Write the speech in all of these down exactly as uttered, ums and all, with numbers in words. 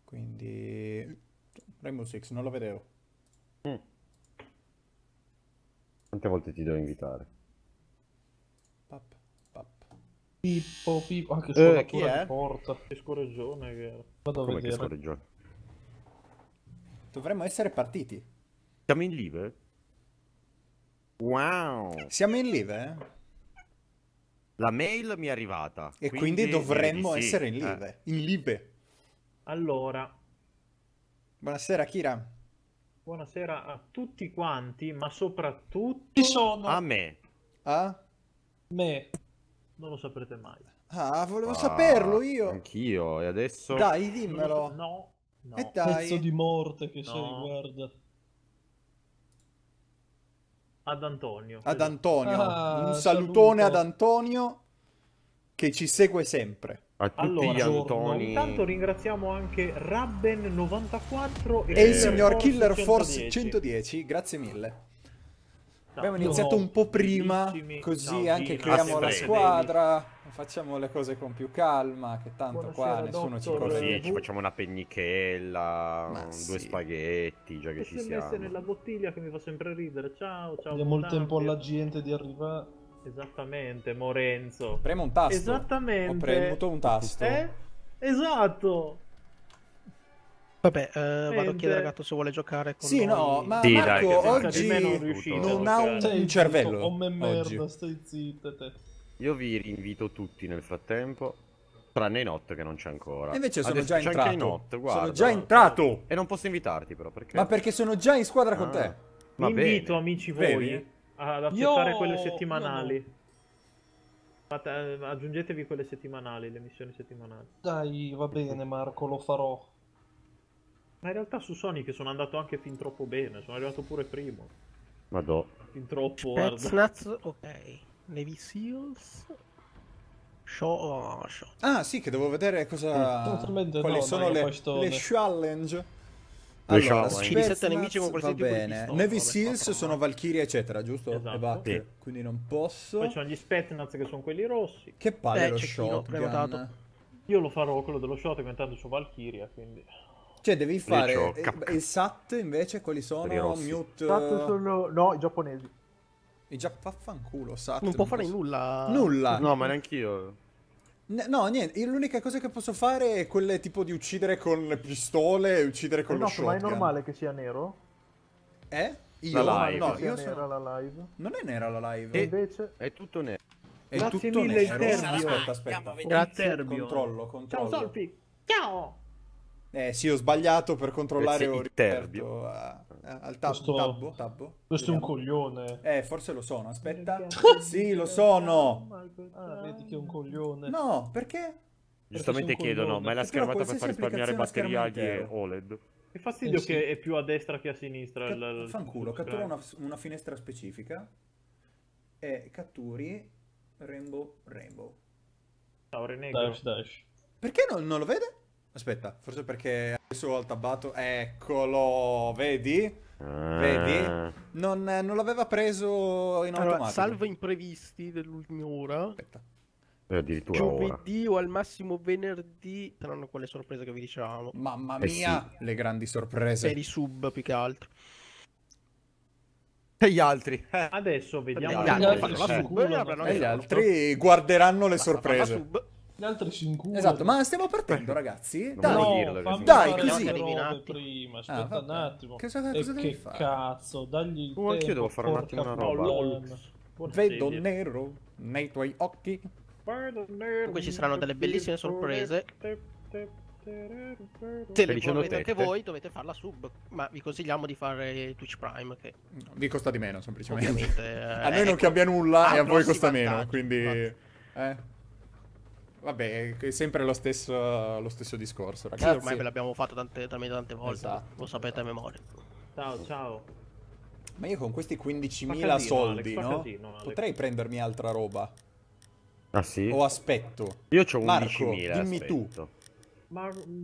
Quindi... Rainbow Six, non lo vedevo. Mm. Quante volte ti devo invitare? Pap, pap. Pippo, Pippo, anche Eh, chi squadratura è? di porta. Che scorreggione che era. Vado a Come che vedere. scorreggione? Dovremmo essere partiti. Siamo in live? Wow! Siamo in live, eh? La mail mi è arrivata. E quindi, dovremmo direi di sì. essere in Eh. live. In live. Allora, Buonasera, Kira. buonasera a tutti quanti, ma soprattutto... Ci sono A me. Ah? me. Non lo saprete mai. Ah, volevo Ah, saperlo io. Anch'io. E adesso? Dai, Non lo dimmelo. sa- No, no. E dai. Pezzo di morte che No. sei, guarda. Ad Antonio. Ad Antonio. Ah, Un salutone saluto. ad Antonio che ci segue sempre. A tutti Allora, gli giorno. Antoni. Intanto ringraziamo anche Rabben novantaquattro E il Killer signor Force Killer Force centodieci. centodieci, grazie mille. Ciao. Abbiamo iniziato No. un po' prima, Bellissimi. così Ciao, anche Gina. creiamo Ah, la sì, squadra, facciamo le cose con più calma, che tanto qua Buonasera, nessuno ci dottor. corre Così dietro. ci facciamo una pennichella, Ma due sì. spaghetti, già che E ci si è messe siamo. nella bottiglia che mi fa sempre ridere. Ciao, ciao. Diamo il tempo mutante. alla gente di arrivare. Esattamente, Morenzo. Premo un tasto. Esattamente. Ho premuto un tasto. Eh? Esatto. Vabbè, eh, vado a Niente. chiedere a Gatto se vuole giocare con Sì, noi. no, ma Sì, dai, Marco che senza oggi di me non riuscite a non ha giocare. un, Stai un cervello. zitto, oh me merda, oggi. stai zitta te. Io vi rinvito tutti nel frattempo, tranne Not che non c'è ancora. E invece sono Adesso già c'è anche entrato. Not, guarda. Sono già entrato. E non posso invitarti però, perché? Ma perché sono già in squadra con Ah, te. va Vi invito, bene. amici Vedi? voi, ad accettare Io- quelle io settimanali. Fate- eh, aggiungetevi quelle settimanali, le missioni settimanali. Dai, va bene Marco, lo farò. Ma in realtà su Sonic sono andato anche fin troppo bene, sono arrivato pure primo. Madò. Fin troppo, guarda. Petsnaz, ok. Navy Seals. Show, oh, show. Ah, sì, che devo vedere cosa... Totalmente quali no, sono dai, le, pastone. le challenge. Le Allora, challenge. Uccidi sette Spetsnaz, nemici con qualsiasi va tipo di bene. pistola, Navy vabbè, Seals quattro, sono no. Valkyrie, eccetera, giusto? Esatto. E Buck, Sì. quindi non posso. Poi ci sono gli Spetsnaz che sono quelli rossi. Che palle Eh, lo cecchino, shotgun. prenotato. Io lo farò quello dello shotgun, intanto c'ho Valkyria, quindi... Cioè, devi fare... c'ho E, K. e il S A T invece quali Quelli sono? rossi. Mute... No, i giapponesi. I già vaffanculo, S A T. Non può fare posso- nulla. Nulla. No, ma neanch'io. N- No, niente, io l'unica cosa che posso fare è quelle tipo di uccidere con le pistole e uccidere con lo shotgun. che sia nero? Eh? Io? La live. No, io sono... la live. Non è nera la live. E- Invece... È tutto nero. È Grazie tutto mille, nero. Interbio. Aspetta, aspetta. Grazie. Interbio. Controllo, controllo. Ciao Solpi! Ciao! Eh sì, ho sbagliato per controllare Pezzi ho Interbio. riaperto a- a- al tab- Questo- tabbo, tabbo. Questo è un Vediamo. coglione. Eh, forse lo sono, aspetta. Sì, lo sono. Ah, vedi che è un coglione. No, perché? Giustamente sei un chiedono, coglione. ma è la Perché però schermata per far qualsiasi risparmiare batteria applicazione a agli schermo O L E D? Che fastidio Eh sì. che è più a destra che a sinistra. il- Ca- il- Fanculo, il cattura schermo. una, una finestra specifica e catturi Rainbow Rainbow. Ciao Renegro. Dash, dash. Perché non, non lo vede? Aspetta, forse perché adesso ho tabbato. Eccolo, vedi? Vedi? Ah. Non, non l'aveva preso in Allora, automatico. salvo imprevisti dell'ultima ora. Aspetta. E addirittura ora. Giovedì o al massimo venerdì. Saranno quelle sorprese che vi dicevamo. Mamma Eh mia, le grandi sorprese. Per i sub più che altro. E gli altri? Eh. Adesso vediamo. Gli gli altri altri fanno la si sub incurano. e avranno E gli fatto. altri guarderanno le Basta fare la sorprese. sub. Gli altri si incurano. Esatto, ma stiamo partendo, ragazzi. Non Dai. puoi No, dirlo, fammi Dai, fare così. le Arrivi un robe attimo. prima, Ah, aspetta un vabbè. attimo. Cosa- cosa e devi che fare? cazzo, dagli il Oh, anch'io tempo, devo fare un attimo porca una roba. puttana. Vedo nero nei tuoi occhi. Comunque ci saranno delle bellissime sorprese. Se Stai le dicendo volete anche tette? voi dovete fare la sub. Ma vi consigliamo di fare Twitch Prime. Che Vi costa di meno, semplicemente. ovviamente eh, A noi non ecco, cambia nulla ha e a voi grossi costa meno, vantaggi, quindi... infatti. Eh. Vabbè, è sempre lo stesso, lo stesso discorso, Sì, ragazzi. ormai ve l'abbiamo fatto tante, talmente tante volte. Esatto. Lo sapete a memoria. Ciao, ciao. Ma io con questi Fa quindicimila casino, soldi, Alex, fa no? casino, Alex. Potrei prendermi altra roba. Ah sì? O aspetto. Io c'ho Marco, undicimila, dimmi tu. aspetto. Ma mm,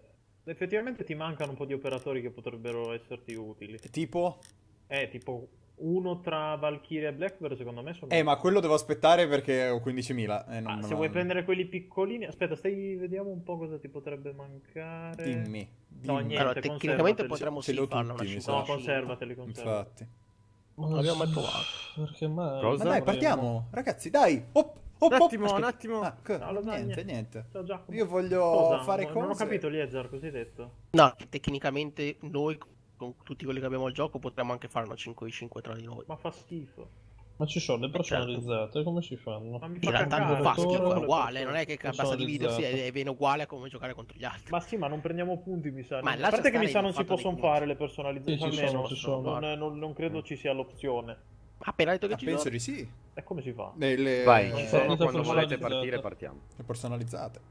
effettivamente ti mancano un po' di operatori che potrebbero esserti utili. Tipo? Eh, tipo Uno tra Valkyria e Blackbird secondo me sono... Eh, ma quello devo aspettare perché ho quindicimila. Eh, non Ah, me se lo- vuoi prendere quelli piccolini... Aspetta, stai... vediamo un po' cosa ti potrebbe mancare. Dimmi. No, dimmi. niente, Allora, tecnicamente conservateli. potremmo Ce sì l'ho farla tutti, una mi sa. No, cinquanta. conservateli, conservateli. Infatti. Ma Non l'abbiamo mai s- provato. Perché mai? Cosa? Ma dai, Dovremmo. partiamo. Ragazzi, dai. Op, op, Un op. attimo, un Aspetta. attimo. Ah, co- No, lasagne. niente, niente. Ciao Giacomo. Io voglio Cosa? fare Non- cose. Non ho capito, Liezar, così detto. No, tecnicamente noi con tutti quelli che abbiamo al gioco potremmo anche fare una cinque cinque tra di noi. Ma fa schifo. Ma ci sono le personalizzate, come si fanno? Ma mi In fa realtà cacare, non fa Giocatore, schifo, è le uguale, persone. non è che basta dividersi Personalizzato. e e viene uguale a come giocare contro gli altri. Ma sì, ma non prendiamo punti, mi sa. Ma a lascia parte che mi stare sa il non si fatto dei possono punti. fare le personalizzazioni, Sì, ci almeno sono, ci sono. non, non- non credo ci sia l'opzione. Appena detto che Ah, ci penso sono. di sì. E come si fa? Le, le- Vai, Non ci so, sono, dite quando volete personalizzate. partire partiamo. le personalizzate.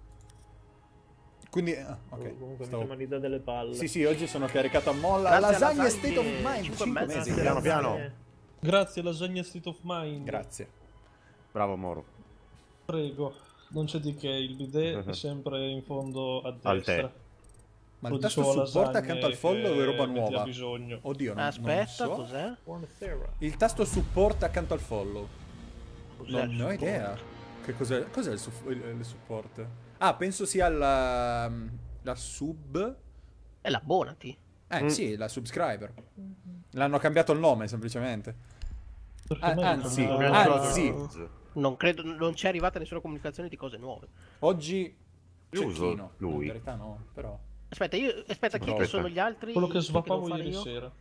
Quindi, ah, ok. Comunque stavo- mi sembra l'idea delle palle. Sì, sì, oggi sono caricato a molla. Grazie a Lasagna lasagne, State of Mind. cinque e cinque mezzo. mesi. Piano piano. Eh, Grazie, lasagna State of Mind. Grazie. Bravo Moro. Prego. Non c'è di che, il bidet è sempre in fondo a Al destra. te. Ma Lo il tasto dicevo a supporta lasagne accanto al follow che è roba metti nuova? a bisogno. Oddio, non, Aspetta, non so. cos'è? buonasera. Il tasto supporta accanto al follow. Cos'è Non il ne ho supporto? idea. Che cos'è, cos'è il, su- il- il support? Ah, penso sia la, la sub. È l'abbonati. Eh Mm. sì, la subscriber. L'hanno cambiato il nome semplicemente. Perché Ah, mai anzi, non- anzi. Non credo, non c'è arrivata nessuna comunicazione di cose nuove. Oggi Io uso cecchino. lui. No, in verità no, però. Aspetta, io, aspetta, chi Aspetta. che sono gli altri? Quello che devo svapavo fare ieri io? sera.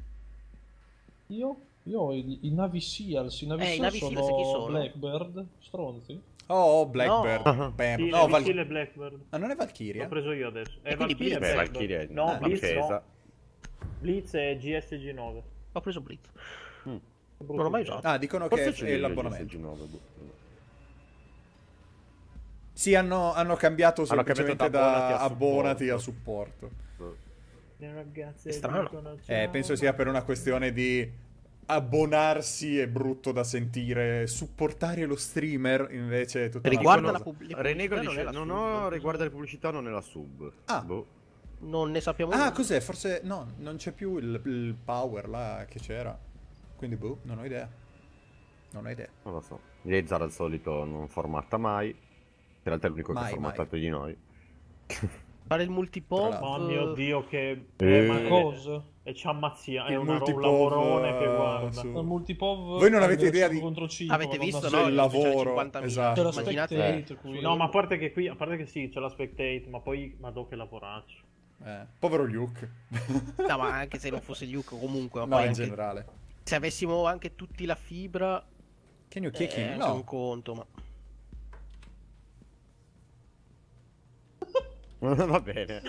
Io? Io ho i, i Navy Seals. I Navy Eh, i Seals Navy sono, Seals chi sono? Blackbird. Stronzi. Oh, Blackbird. No. Bam. Sì, No, no, Val- e Blackbird. ah, non è Valkyria? L'ho preso io adesso. È E quindi Valkyria e Blitz? Beh, Blackbird. Valkyria è No, Ah, Blitz difesa. no. Blitz è G S G nove. Ho preso Blitz. Mm. Non l'ho mai usato. Ah, dicono Forse che ce è l'ho io, l'abbonamento. G S G nove, boh. Sì, hanno, hanno cambiato Hanno cambiato semplicemente da abbonati da a abbonati a supporto. supporto. Le ragazze È strano. dicono Eh, ciao. penso sia per una questione di abbonarsi è brutto da sentire, supportare lo streamer invece è tutta una Riguarda cosa. la pubblicità. Renego non è dice, la no sub. no, riguarda le pubblicità non è la sub. Ah. Boh. Non ne sappiamo Ah, nulla. cos'è? Forse no, non c'è più il, il power là che c'era. Quindi boh, non ho idea. Non ho idea. Non lo so. Liezar al solito non formatta mai. In realtà è l'unico che Mai, ha formattato di noi. Fare il multipop. Tra Oh mio Dio, che... Eh. eh, ma- Cosa? E ci ammazzia. È Il una, un multipov, lavorone che eh, guarda. su- Il multipov. Voi non avete è idea cinque di- contro cinque, Avete ma visto, non no? C'è so- il Io faccio lavoro, cinquantamila. esatto. C'è la Immaginate- spectate qui. No, ma a parte che qui, a parte che sì, c'è la spectate, ma poi, ma do che lavoraccio. Eh, povero Luke. No, ma anche se non fosse Luke comunque. Ma No, poi in anche- generale. se avessimo anche tutti la fibra. Can you Eh, kick him? c'è No. un conto, ma. Va bene.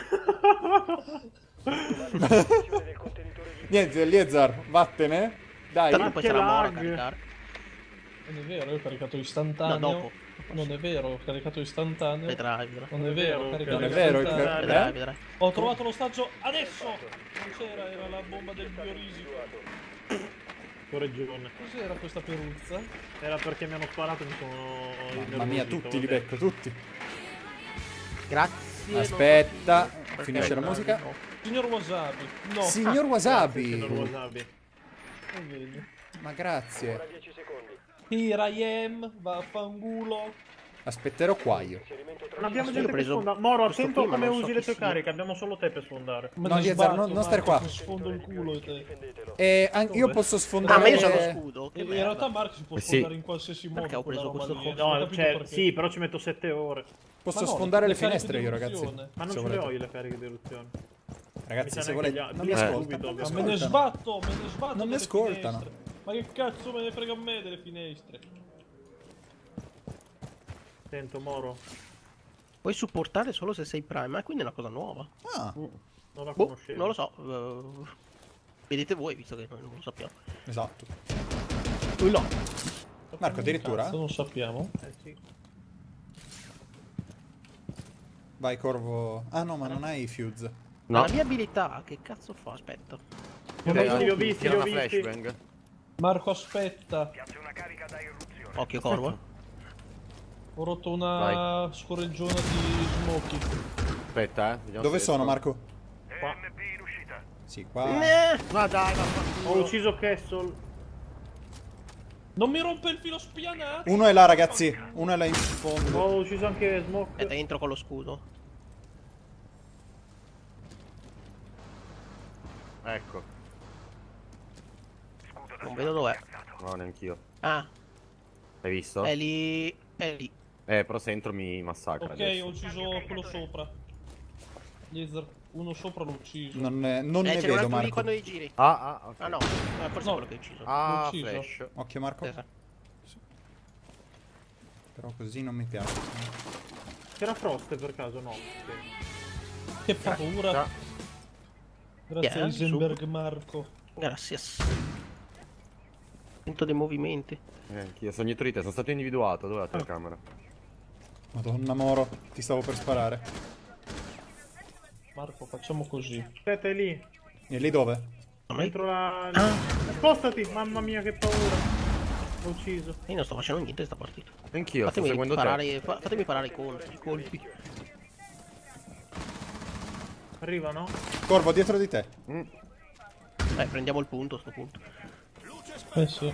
Niente, Liezar, vattene. Dai. Tanto poi che sarà Mora a lag. caricare. Non è vero, io ho caricato No, istantaneo. dopo. Non è vero, ho caricato istantaneo. Vedrai, vedrai. Non è vero, ho caricato Non è vero, istantaneo. eh? Vedrai, vedrai. Ho trovato l'ostaggio adesso! Non c'era, era la bomba del biorisico. Correggione. Cos'era questa peruzza? Era perché mi hanno sparato e mi sono... Mamma mia, innervosito, tutti li vabbè. becco, tutti. Grazie. Aspetta, non so- finisce perché- la musica. no. Signor Wasabi. No. Signor Signor Wasabi. Wasabi. Eh, vedi. Ma grazie. Here I am, vaffanculo. Aspetterò qua io. Non abbiamo Io ho gente che preso sfonda. Moro, questo attento prima, come non so usi chi le tue sia. cariche, abbiamo solo te per sfondare. Me No, ne Liezar, sbatto, non- non stare Marco, qua. ti sfondo il culo e te. E an- io Dove? posso Ah, sfondare. ma io sono lo scudo. Che In realtà merda. Mark si può Eh sì. sfondare in qualsiasi modo. Perché ho preso quella roba questo lì, coso? non ho No, capito cioè, perché. sì, però ci metto sette ore. Posso Ma no, sfondare le le cariche finestre di io, ragazzi. eruzione. Ma non Se ce le volete. ho io le cariche di eruzione. Ragazzi, Mi sa se neanche volete. gli altri. Non mi Eh, ascoltano. subito, non mi Ma ovviamente. me ne ascoltano. sbatto, me ne sbatto. Non mi delle ascoltano. finestre. Ma che cazzo me ne frega a me delle finestre? Sento, Moro, Puoi supportare solo se sei prime, eh, quindi è una cosa nuova. Ah, non la Boh, conoscevo. non lo so. eh, vedete voi, visto che noi non lo sappiamo. esatto. Lui no. Marco, addirittura? Cazzo, non sappiamo. Eh sì. Vai, Corvo. Ah no, ma non hai fuse. Ma No. la mia abilità, che cazzo fa? Aspetta. Li ho Eh, visti, li ho visti, tira li ho una visti. flashbang. Marco, aspetta. Occhio, Corvo. Ho rotto una scorreggiona di Smokey. Aspetta, eh. vediamo Dove se sono, riesco. Marco? Qua. Sì, qua. Eh, Ma dai, ma Ho ucciso Castle. Non mi rompe il filo spianato! Uno è là, ragazzi. Uno è là in fondo. Ho ucciso anche Smoke. Aspetta, entro con lo scudo. Ecco. Non vedo dov'è. No, neanch'io. Ah, Hai visto? è lì. È lì. Eh, però se entro mi massacra Ok, adesso. ho ucciso quello sopra. Laser, uno sopra l'ho ucciso. Non, ne- non Eh, ne c'è un vedo, altro lì Marco. quando li giri. Ah, ah, ok. Ah no, eh, forse No. è quello che hai ucciso. Ah, L'ho ucciso. flash. Occhio, Marco. Sì, sì. Però così non mi piace. C'era Frost per caso? No. Sì. Che paura. Ah, Grazie Yeah, a Heisenberg, Marco. Grazie. Sento dei movimenti. eh, anch'io sono dietro di te, sono stato individuato. Dov'è la telecamera? Madonna Moro, ti stavo per sparare. Marco, facciamo così. Aspetta, è lì. E lì dove? Dentro la... Ah. Spostati! Mamma mia, che paura. L'ho ucciso. Io non sto facendo niente in sta partita. Anch'io, sto Fatemi seguendo te. parare, fa- fatemi parare i colpi. i colpi. Arrivano? Corvo, dietro di te. Mm. Eh, prendiamo il punto a sto punto. Eh sì.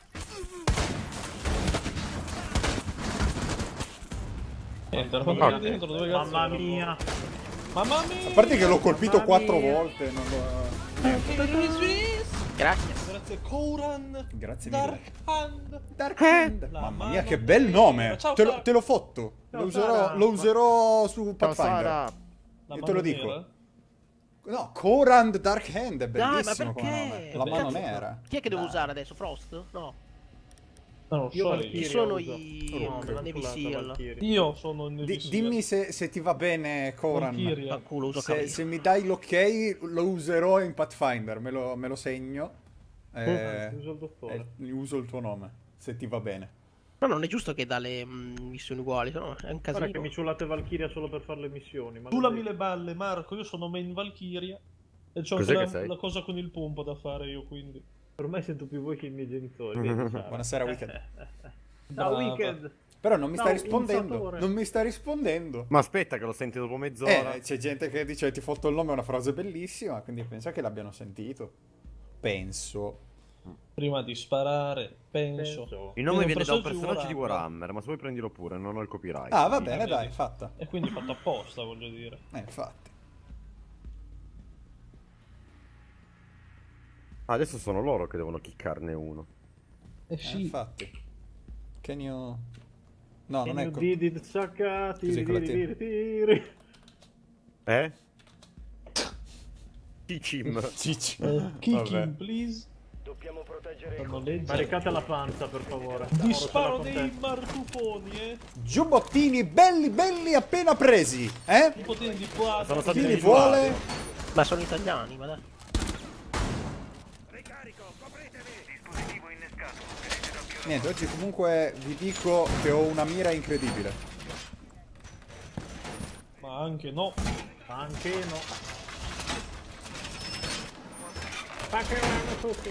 Niente, era Mamma fatto mia. dentro, dove cazzo Mamma ero? mia. Mamma mia! A parte che l'ho colpito Mamma quattro mia. volte. Non lo... Grazie. Grazie, Koran. Grazie mille. Dark Hand. Dark Hand. La Mamma mano mia, che bel nome. Ciao, Te lo, Sara. te l'ho fotto. Ciao, Lo userò, Sara. lo userò su Ciao Pathfinder. Sara. La Io te lo mano dico. nera. No, Korand Dark Hand è Dai, ma bellissimo come perché? nome. La Che mano cazzo? nera. Chi è che devo Dai. usare adesso? Frost? No. No, non Io so Valkyrie Chi io. sono uso. i No, la Navy calcolata, Seal? Valkyrie. Io sono il Di- dimmi se, se ti va bene Koran. Valkyria. A culo, uso Se, Cavalier. se mi dai l'ok lo userò in Pathfinder, me lo, me lo segno. Eh, Uso il dottore. eh, uso il tuo nome, se ti va bene. No, non è giusto che dà le mm, missioni uguali, sennò è un Guarda che casino. mi ciullate Valkyria solo per fare le missioni. Ma Ciulami le balle, Marco. Io sono main Valkyria. E c'ho Cos'è anche che la, sei? la cosa con il pompo da fare io, quindi. Ormai sento più voi che i miei genitori. vedi, Sara? Buonasera, Wicked. Ciao, Brava. Wicked. Però non mi sta Ciao, rispondendo. unsatore. Non mi sta rispondendo. Ma aspetta che lo senti dopo mezz'ora. Eh, c'è gente che dice ti fotto il nome, è una frase bellissima, quindi pensa che l'abbiano sentito. Penso. Prima di sparare, penso. Penso. Il nome Vedo viene da un personaggio personaggio di Warhammer. Warhammer, ma se vuoi prendilo pure, non ho il copyright. Ah, va Sì. bene, dai, fatta. E quindi fatto apposta, voglio dire. Eh, infatti. Ah, adesso sono loro che devono chiccarne uno. Eh Eh, sì. infatti. Can you... No, non And è... you co- did it, Saka, Così tiri, con la tiri, T. tiri, tiri. Eh? Kicim. Cicci. Eh, kicking, Vabbè. please. Dobbiamo proteggere Fanno i legge. Caricate la panza, per favore. Ti Oro, sparo ce l'ho con dei te. martufoni, eh. Giubbottini belli, belli appena presi, eh? Un po' di qua. Sono stati Chi li individuati. vuole? Ma sono italiani, ma dai. Niente, oggi comunque vi dico che ho una mira incredibile. Ma anche no. Anche no. Paccheranno tutti.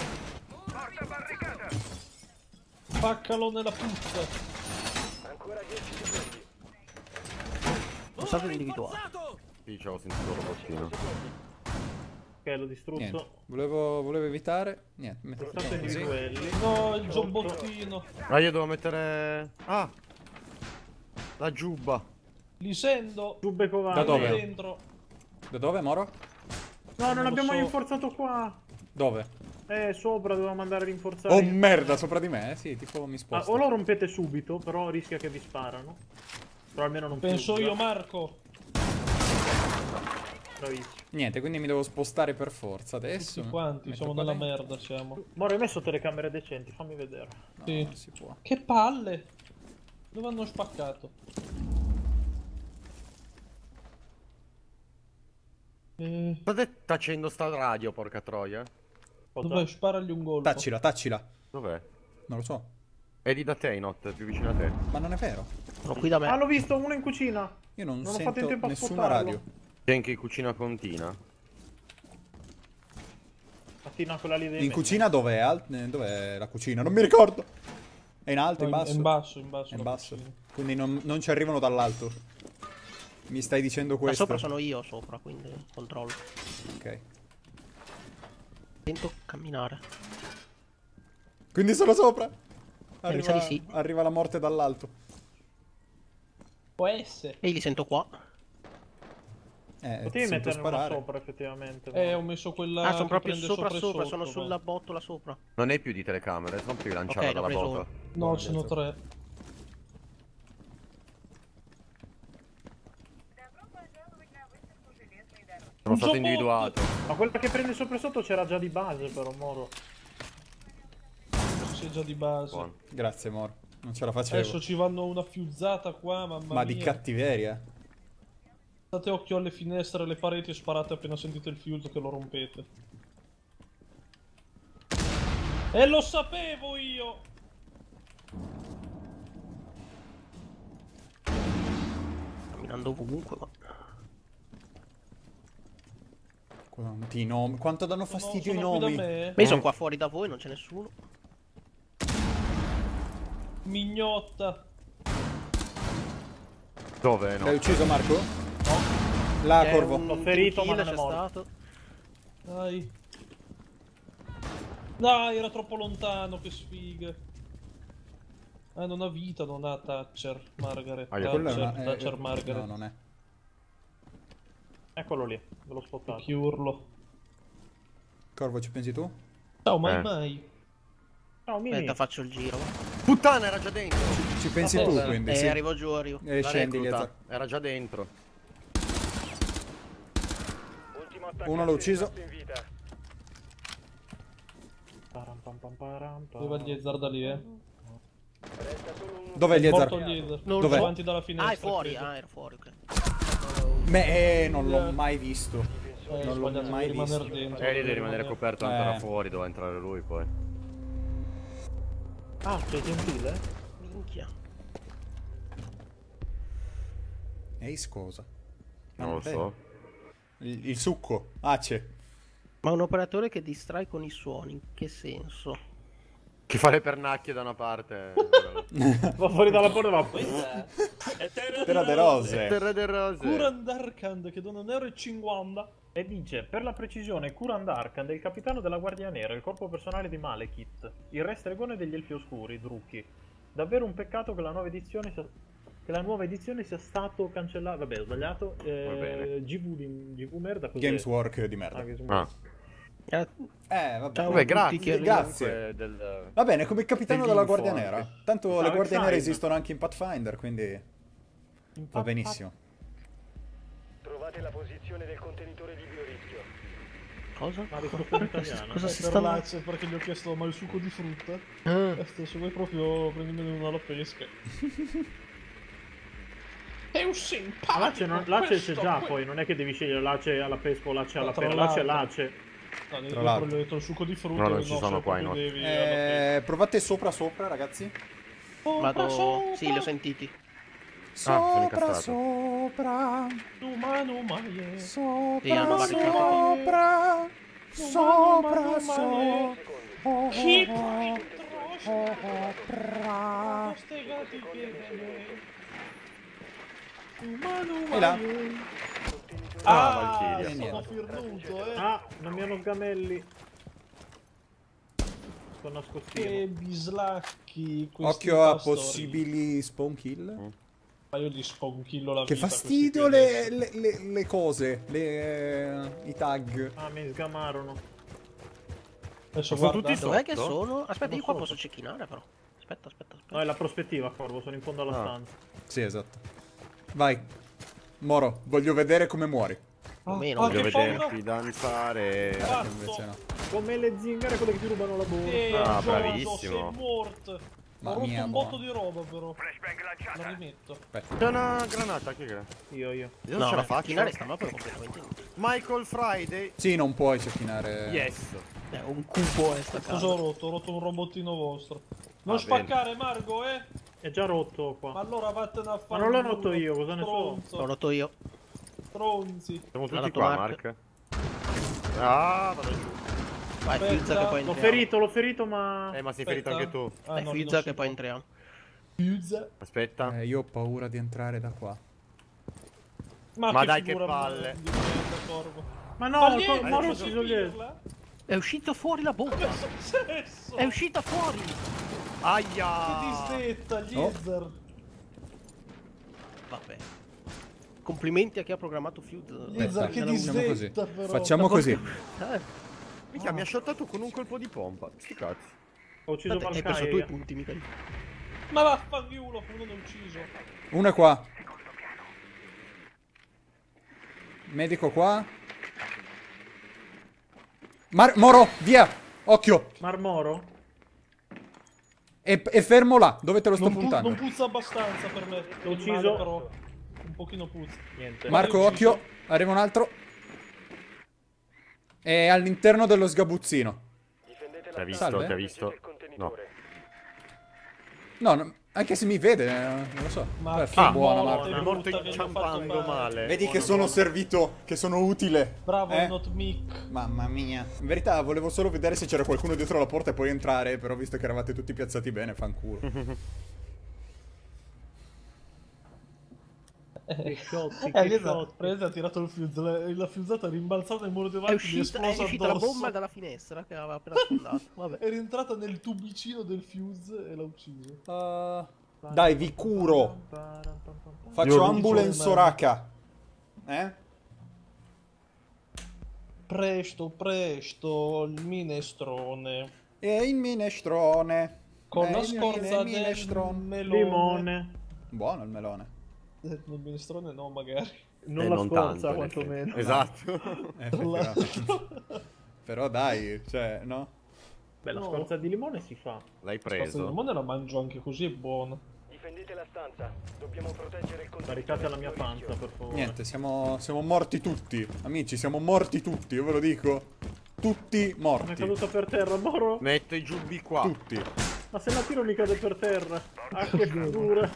Paccalo nella puzza. ancora dieci secondi. Sono stato individuato. Sì, ci avevo sentito il robottino. Ok, l'ho distrutto. Niente, volevo, volevo evitare. Niente, Sono metto stato così. individuelli. No, il giobbottino. Ah, io devo mettere... Ah! La giubba. Li sento. Giubbe covate. Da dove? Dentro. Da dove, Moro? No, non Non lo abbiamo so. rinforzato qua. Dove? Eh, sopra dovevamo andare a rinforzare. Oh merda, sopra di me? Eh, sì, tipo mi Ah, sposto. o lo rompete subito, però rischia che vi sparano. Però almeno non Penso puzza. io, Marco. Bravissimo. Niente, quindi mi devo spostare per forza adesso. Tutti quanti, Metto siamo qua nella dentro. merda, siamo. Moro, hai messo telecamere decenti, fammi vedere. No, Sì. non si può. Che palle. Dove hanno spaccato? Eh, State tacendo sta radio, porca troia. Cosa? dov'è? Sparagli un colpo. Taccila, taccila. Dov'è? Non lo so. È lì da te, Inot, è più vicino a te. Ma non è vero. Sono qui da Ah, me. l'ho visto, uno in cucina. Io non, Non ho fatto sento in tempo a nessuna spottarlo. radio. C'è anche in cucina contina. Mattina quella lì dei In me. cucina dov'è? Al- eh, dov'è la cucina? Non mi ricordo. È in alto, in No, basso? in basso, in basso. È in la basso. cucina. Quindi non, non ci arrivano dall'alto. Mi stai dicendo Ma questo? sopra sono io, sopra, quindi controllo. Ok. Tento camminare. Quindi sono sopra? mi sa Arriva, di sì. arriva la morte dall'alto. Può essere. E li sento qua. Eh, Potevi sento metterne una sparare. sopra, effettivamente. Eh, ho messo quella. Ah, sono che proprio prende sopra e sopra, sotto, sono ma- sulla bottola sopra. Non hai più di telecamere, non più lanciare Ok, l'ho dalla preso botola. No, ce ne sono tre. Sono Un stato giobot! individuato. Ma quella che prende sopra e sotto c'era già di base, però, Moro. C'è già di base. Buono. Grazie, Moro. Non ce la facevo. Adesso ci vanno una fiuzzata qua, mamma Ma mia. di cattiveria. State occhio alle finestre e alle pareti e sparate appena sentite il fuse che lo rompete. E lo sapevo io! Camminando ovunque, ma... Quanti nomi. Quanto danno fastidio sono i qui nomi. da me. Ma io sono qua fuori da voi, non c'è nessuno. Mignotta. Dove? No. L'hai ucciso, Marco? No. Là, C'è Corvo. un L'ho ferito, ma kill, non è c'è morto. stato. Dai. Dai, era troppo lontano, che sfiga. Ah, non ha vita, non ha Thatcher, Margaret. Ah, io- Quello è Thatcher, una... eh, Thatcher, eh, Margaret. No, non è. Eccolo lì, ve l'ho spottato. Che urlo. Corvo, ci pensi tu? Ciao, mai Eh. mai. Ciao, Mimi. Aspetta, faccio il giro. Puttana, era già dentro. Ci pensi Ma tu, cosa? quindi, Eh, sì. arrivo giù, arrivo. E La scendi, recluta. Liazar. Era già dentro. Ultimo Uno attaccante l'ho ucciso. rimasto in vita. Param, pam, pam, param, pam. Dove va il Liezar da lì, eh? Resta solo uno. Dov'è il Morto Liezar? il Liezar. Non Dov'è? Avanti dalla finestra. Ah, è fuori, credo. ah, era fuori, ok. Beh, eh, non l'ho mai visto. Eh, Non l'ho sbagliato, mai devi rimanere visto. dentro. Eh, lì devi rimanere coperto anche Eh. da fuori, doveva entrare lui poi. Ah, c'è gentile? Minchia. Ace cosa? Non lo Ah, so. Il, il succo. Ah, c'è. Ma un operatore che distrae con i suoni, in che senso? Che fa le pernacchie da una parte. Va fuori dalla porta e va. Terra de rose. Terra del rose. Kuran Darkand che non è cinquanta. E dice, per la precisione, Kuran Darkand è il capitano della Guardia Nera, il corpo personale di Malekith, il re stregone degli Elfi Oscuri, Drucchi. Davvero un peccato che la nuova edizione sia, che la nuova edizione sia stato cancellato. Vabbè, ho sbagliato. Va bene. Eh, G V, di, G V merda, cos'è? Gameswork di merda. Ah, Games Ah. Work. Eh, Eh, vabbè. Ciao. Vabbè, tutti grazie. che Grazie. comunque Del... Va bene, come capitano della dell'info Guardia anche. Nera. Tanto Ciao, le Guardie Nere Exile. esistono anche in Pathfinder, quindi va benissimo. Trovate la posizione del contenitore di biorischio. cosa? Ma risposta in italiano. Cosa Eh, si per sta... l'Ace, perché gli ho chiesto ma il succo di frutta? Ah, E stesso vuoi proprio prendimene una alla pesca. È un simpatico. Ah, L'ace, non- l'ace c'è questo, già, que- poi non è che devi scegliere l'ace alla pesca o l'ace alla Tra perla. L'ace è l'altro. l'ace. No, io Tra l'altro. gli ho detto il succo di frutta. No, non e ci no, sono se qua, proprio no. devi alla pesca. Eh, provate sopra sopra, ragazzi. vado... Sì, li ho sentiti. sono Sopra incastrato. sopra. Umano maie. Sopra Sì, hanno barricato. sopra. Sopra sopra. Chi Sopra. Queste gatti piegane. Umano E là. maie. Ah, Ah, Valkyria. sono firnuto, eh. Ah, non mi hanno sgamelli. Sto nascostino. Che bislacchi. questi Occhio a pastori. possibili spawn kill. Ma io gli sponchillo la Che vita a fastidio questi le, piedi. le, le, le cose, le, i tag. Ah, mi sgamarono. Adesso Sono guarda. tutti Dov'è che sotto? sono? Aspetta, io qua sotto. posso cecchinare però. Aspetta, aspetta, aspetta. No, è la prospettiva, Corvo, sono in fondo alla Ah. stanza. Sì, esatto. Vai. Moro, voglio vedere come muori. O meno. Ah, Voglio che paura. vederti danzare. Cazzo. Invece no. Come le zingare, quelle che ti rubano la borsa. Eh, Ah, Giorgio, bravissimo. sei morto. Ma Ho rotto mia un mo- botto di roba però. La rimetto. Aspetta. C'è una granata, chi è? Io Io, io. non No, ce la la faccio. cecchinare sta mappa è completamente inutile. Michael Friday. Sì, non puoi cecchinare. Yes. È un cubo è sta Cosa ho casa. rotto? Ho rotto un robottino vostro. Non Va bene. spaccare Margo, eh! È già rotto Ma qua. allora vattene a fare. Ma non l'ho un rotto culo, io, cosa ne so? L'ho stronzo, rotto io. Stronzi. Siamo L'ha tutti dato qua, Mark. Mark. Ah, vado giù. Vai, Aspetta, Fizza che poi L'ho entriamo. ferito, l'ho ferito, ma... Eh, ma sei Aspetta. ferito anche tu. Ah, Dai, no, Fizza non che so. poi entriamo. Fizza. Aspetta. Eh, io ho paura di entrare da qua. Ma, Ma che dai, che figura palle. di merda, Corvo. Ma no, Ma il niente, Cor- non Moro posso si ucciso gli- dirla? È uscita fuori la bocca. Cosa è successo? È uscita fuori. Aia! Che disdetta, gli Oh. Ezer. Vabbè. Complimenti a chi ha programmato Feud. Gli Ezer che Era un- Facciamo così. disdetta però. Facciamo così. Eh, Mica, mi ha shottato con un colpo di pompa. Sti cazzi. Ho ucciso hai perso Valkyrie. due punti, mica. Ma vaffanculo, uno non è ucciso. Uno è qua. Medico qua. Mar Moro, via! Occhio! Marmoro? È, è fermo là, dove te lo sto Non, pu- puntando. non puzza abbastanza per me. L'ho Il ucciso. male, però un pochino puzza. Niente. Marco, L'hai ucciso? occhio. Arriva un altro. È all'interno dello sgabuzzino. Difendete Ti ha la visto, Salve. ti ha visto. del contenitore. No, no, anche se mi vede, eh, non lo so. Ma Beh, che fa buona, morte Marco. È morto brutta che mi ha fatto inciampando fare. male. Vedi che sono servito, che sono utile. Bravo, eh? not Mick. Mamma mia. In verità volevo solo vedere se c'era qualcuno dietro la porta e poi entrare, però visto che eravate tutti piazzati bene, fanculo. Che sciocchi, Eh, che Liesa, sciocchi. Presa ha tirato il fuse, la, la fusata è rimbalzata nel muro È davanti, gli è uscita, è esplosa uscita la addosso. bomba dalla finestra che aveva appena sfondato. Vabbè. È rientrata nel tubicino del fuse e l'ha ucciso. Uh, dai, vi curo. Faccio Io- ambulance Soraka. Eh? Presto, presto, il minestrone. E il minestrone. Con Eh, la il scorza mine- del minestrone. melone. Limone. Buono il melone. Eh, Nel minestrone no, magari. Non Eh, la non scorza, tanto, in quantomeno. effetti. Esatto. Eh, Tra l'altro. Però dai, cioè, no? Beh, la No. scorza di limone si fa. L'hai Scorza di preso. limone la mangio anche così, è buona. Difendete la stanza. Dobbiamo proteggere il contenitore. Caricate la mia sotto panza, rischio. per favore. Niente, siamo, siamo morti tutti. Amici, siamo morti tutti, io ve lo dico. Tutti Mi è morti. caduta per terra, Moro. Metto i giubbi qua. Tutti. Ma se la tiro mi cade per terra. Ah, che figura.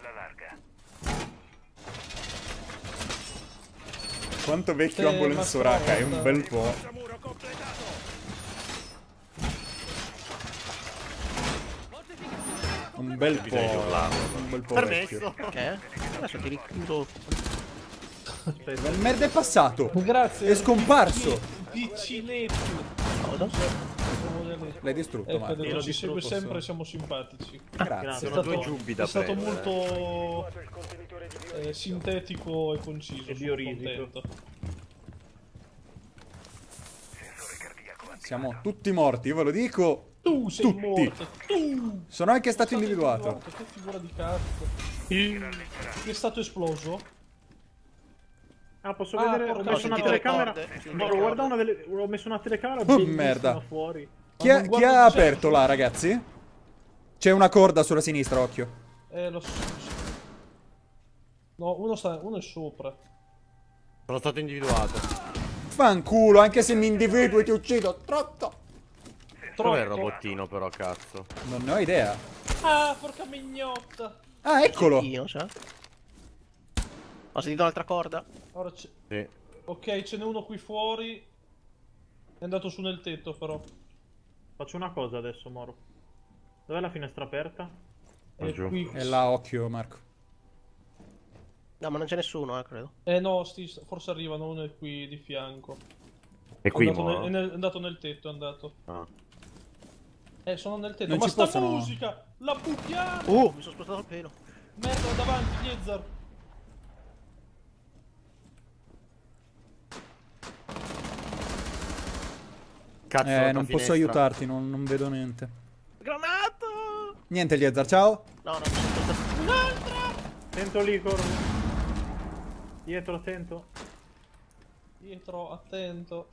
Quanto vecchio Eh, ambulance ma Soraka, è un stavolta- bel po'. Un bel po'. Bisogna urlarlo. Un bel po' Permesso. vecchio. Che? Adesso ti richiudo. Ma il merda è passato. Grazie. È scomparso. Piccinetti. Cosa? L'hai distrutto, Eh, Marco. Federico, l'ho ci segue distrutto, sempre, sì. siamo simpatici. Grazie. Sono due stato- giubbi da È stato prendere. molto Trovato il contenitore di bio- eh, sintetico e conciso. E sono biorisico. contento. Siamo tutti morti, io ve lo dico. Tu sei Tutti. morto. Tu. Sono anche stato Sei individuato. Che figura di cazzo. Chi è stato esploso? Ah, posso Ah, vedere? Ho porca messo una miseria. telecamera. Corde, sì, Moro, corde. guarda una delle. Ho messo una telecamera Oh, bellissima merda. fuori. Chi Ma ha, non chi guardo ha il aperto centro. là, ragazzi? C'è una corda sulla sinistra, occhio. Eh, lo so. No, uno, sta, uno è sopra. Sono stato individuato. Fanculo, anche se mi individui ti uccido. Trotto. Dov'è il Troppo. robottino però, cazzo? Non ne ho idea. Ah, porca mignotta. Ah, eccolo. Io, sa? Ho sentito un'altra corda. Ora c'è... Sì. Ok, ce n'è uno qui fuori. È andato su nel tetto, però. Faccio una cosa adesso, Moro. Dov'è la finestra aperta? È giù. qui. E là, occhio, Marco. No, ma non c'è nessuno, eh, credo. Eh no, sti, forse arrivano, uno è qui di fianco. E qui è, andato Moro? nel, è nel- è andato nel tetto, è andato. Ah. Eh, sono nel tetto. Non Ma ci sta possono- musica! La buttiamo! Uh, mi sono spostato il pelo. Merda, davanti, Yezzar! Cazzo, Eh, la non finestra. posso aiutarti, non, non vedo niente. Granata! Niente, Liezar, ciao. No, no, mi sono spostato. Attento lì, Corvo. Dietro, attento. Dietro, attento.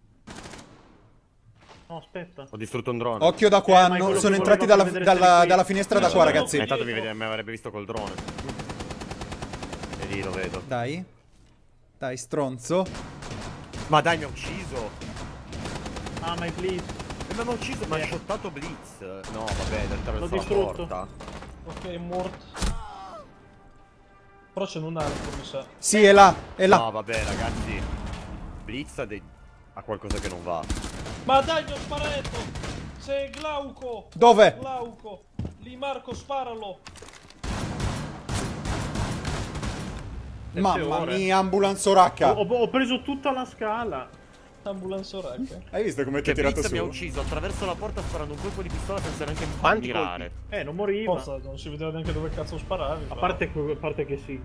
No, aspetta. Ho distrutto un drone. Occhio da qua, Eh, ma è no- quello sono che entrati volevo dalla, far vedere dalla- qui. dalla finestra da Io qua, sono ragazzi. qui. Intanto mi, vede- mi avrebbe visto col drone. E lì lo vedo. Dai. Dai, stronzo. Ma dai, mi ha ucciso. Ah, ma è Blitz. E mi ha ucciso, mi ha shottato Blitz. No, vabbè, da attraverso L'ho la distrutto. porta. Ok, è morto. Però c'è un altro, mi sa. Sì, è là, è là. No, vabbè, ragazzi. Blitz ha, dei... ha qualcosa che non va. Ma dai, gli ho sparato! Sei Glauco! Dove? Glauco! Lì, Marco, sparalo! Mamma ore. mia, ambulance Soraka. Ho, ho preso tutta la scala. Ambulance Oracle. Hai visto come ti Che ha tirato Blitz su? mi ha ucciso attraverso la porta sparando un colpo di pistola senza neanche Quanti mirare. Eh, non moriva. Forza, non si vedeva neanche dove cazzo sparavi. A però. parte, a parte che sì.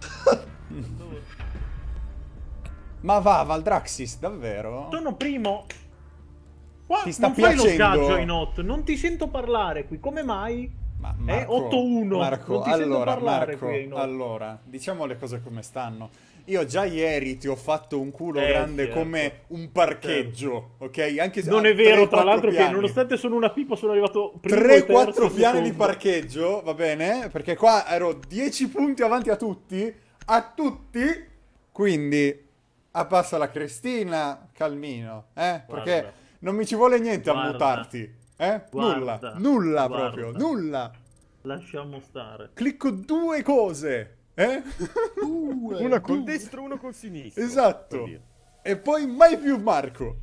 Ma va, Valdraxis, davvero? Sono primo. Qua Ti sta non fai lo piacendo? sgaggio in otto. Non ti sento parlare qui. Come mai? Ma Eh, otto uno. Marco, Non ti sento allora, parlare Marco, qui, no. allora, diciamo le cose come stanno. Io già ieri ti ho fatto un culo Eh, grande certo. come un parcheggio, ok? Anche se Non ah, è vero, tre, tra quattro l'altro, che piani. nonostante sono una pipa, sono arrivato primo e tre terzo, quattro piani di secondo. parcheggio, va bene? Perché qua ero dieci punti avanti a tutti, a tutti, quindi abbassa la Cristina, calmino, eh? Perché Guarda. non mi ci vuole niente a Guarda. mutarti, eh? nulla, Guarda. nulla Guarda. proprio, nulla. Lasciamo stare. Clicco due cose, eh? Una col destro, uno col sinistro. Esatto. Per dire. E poi mai più Marco.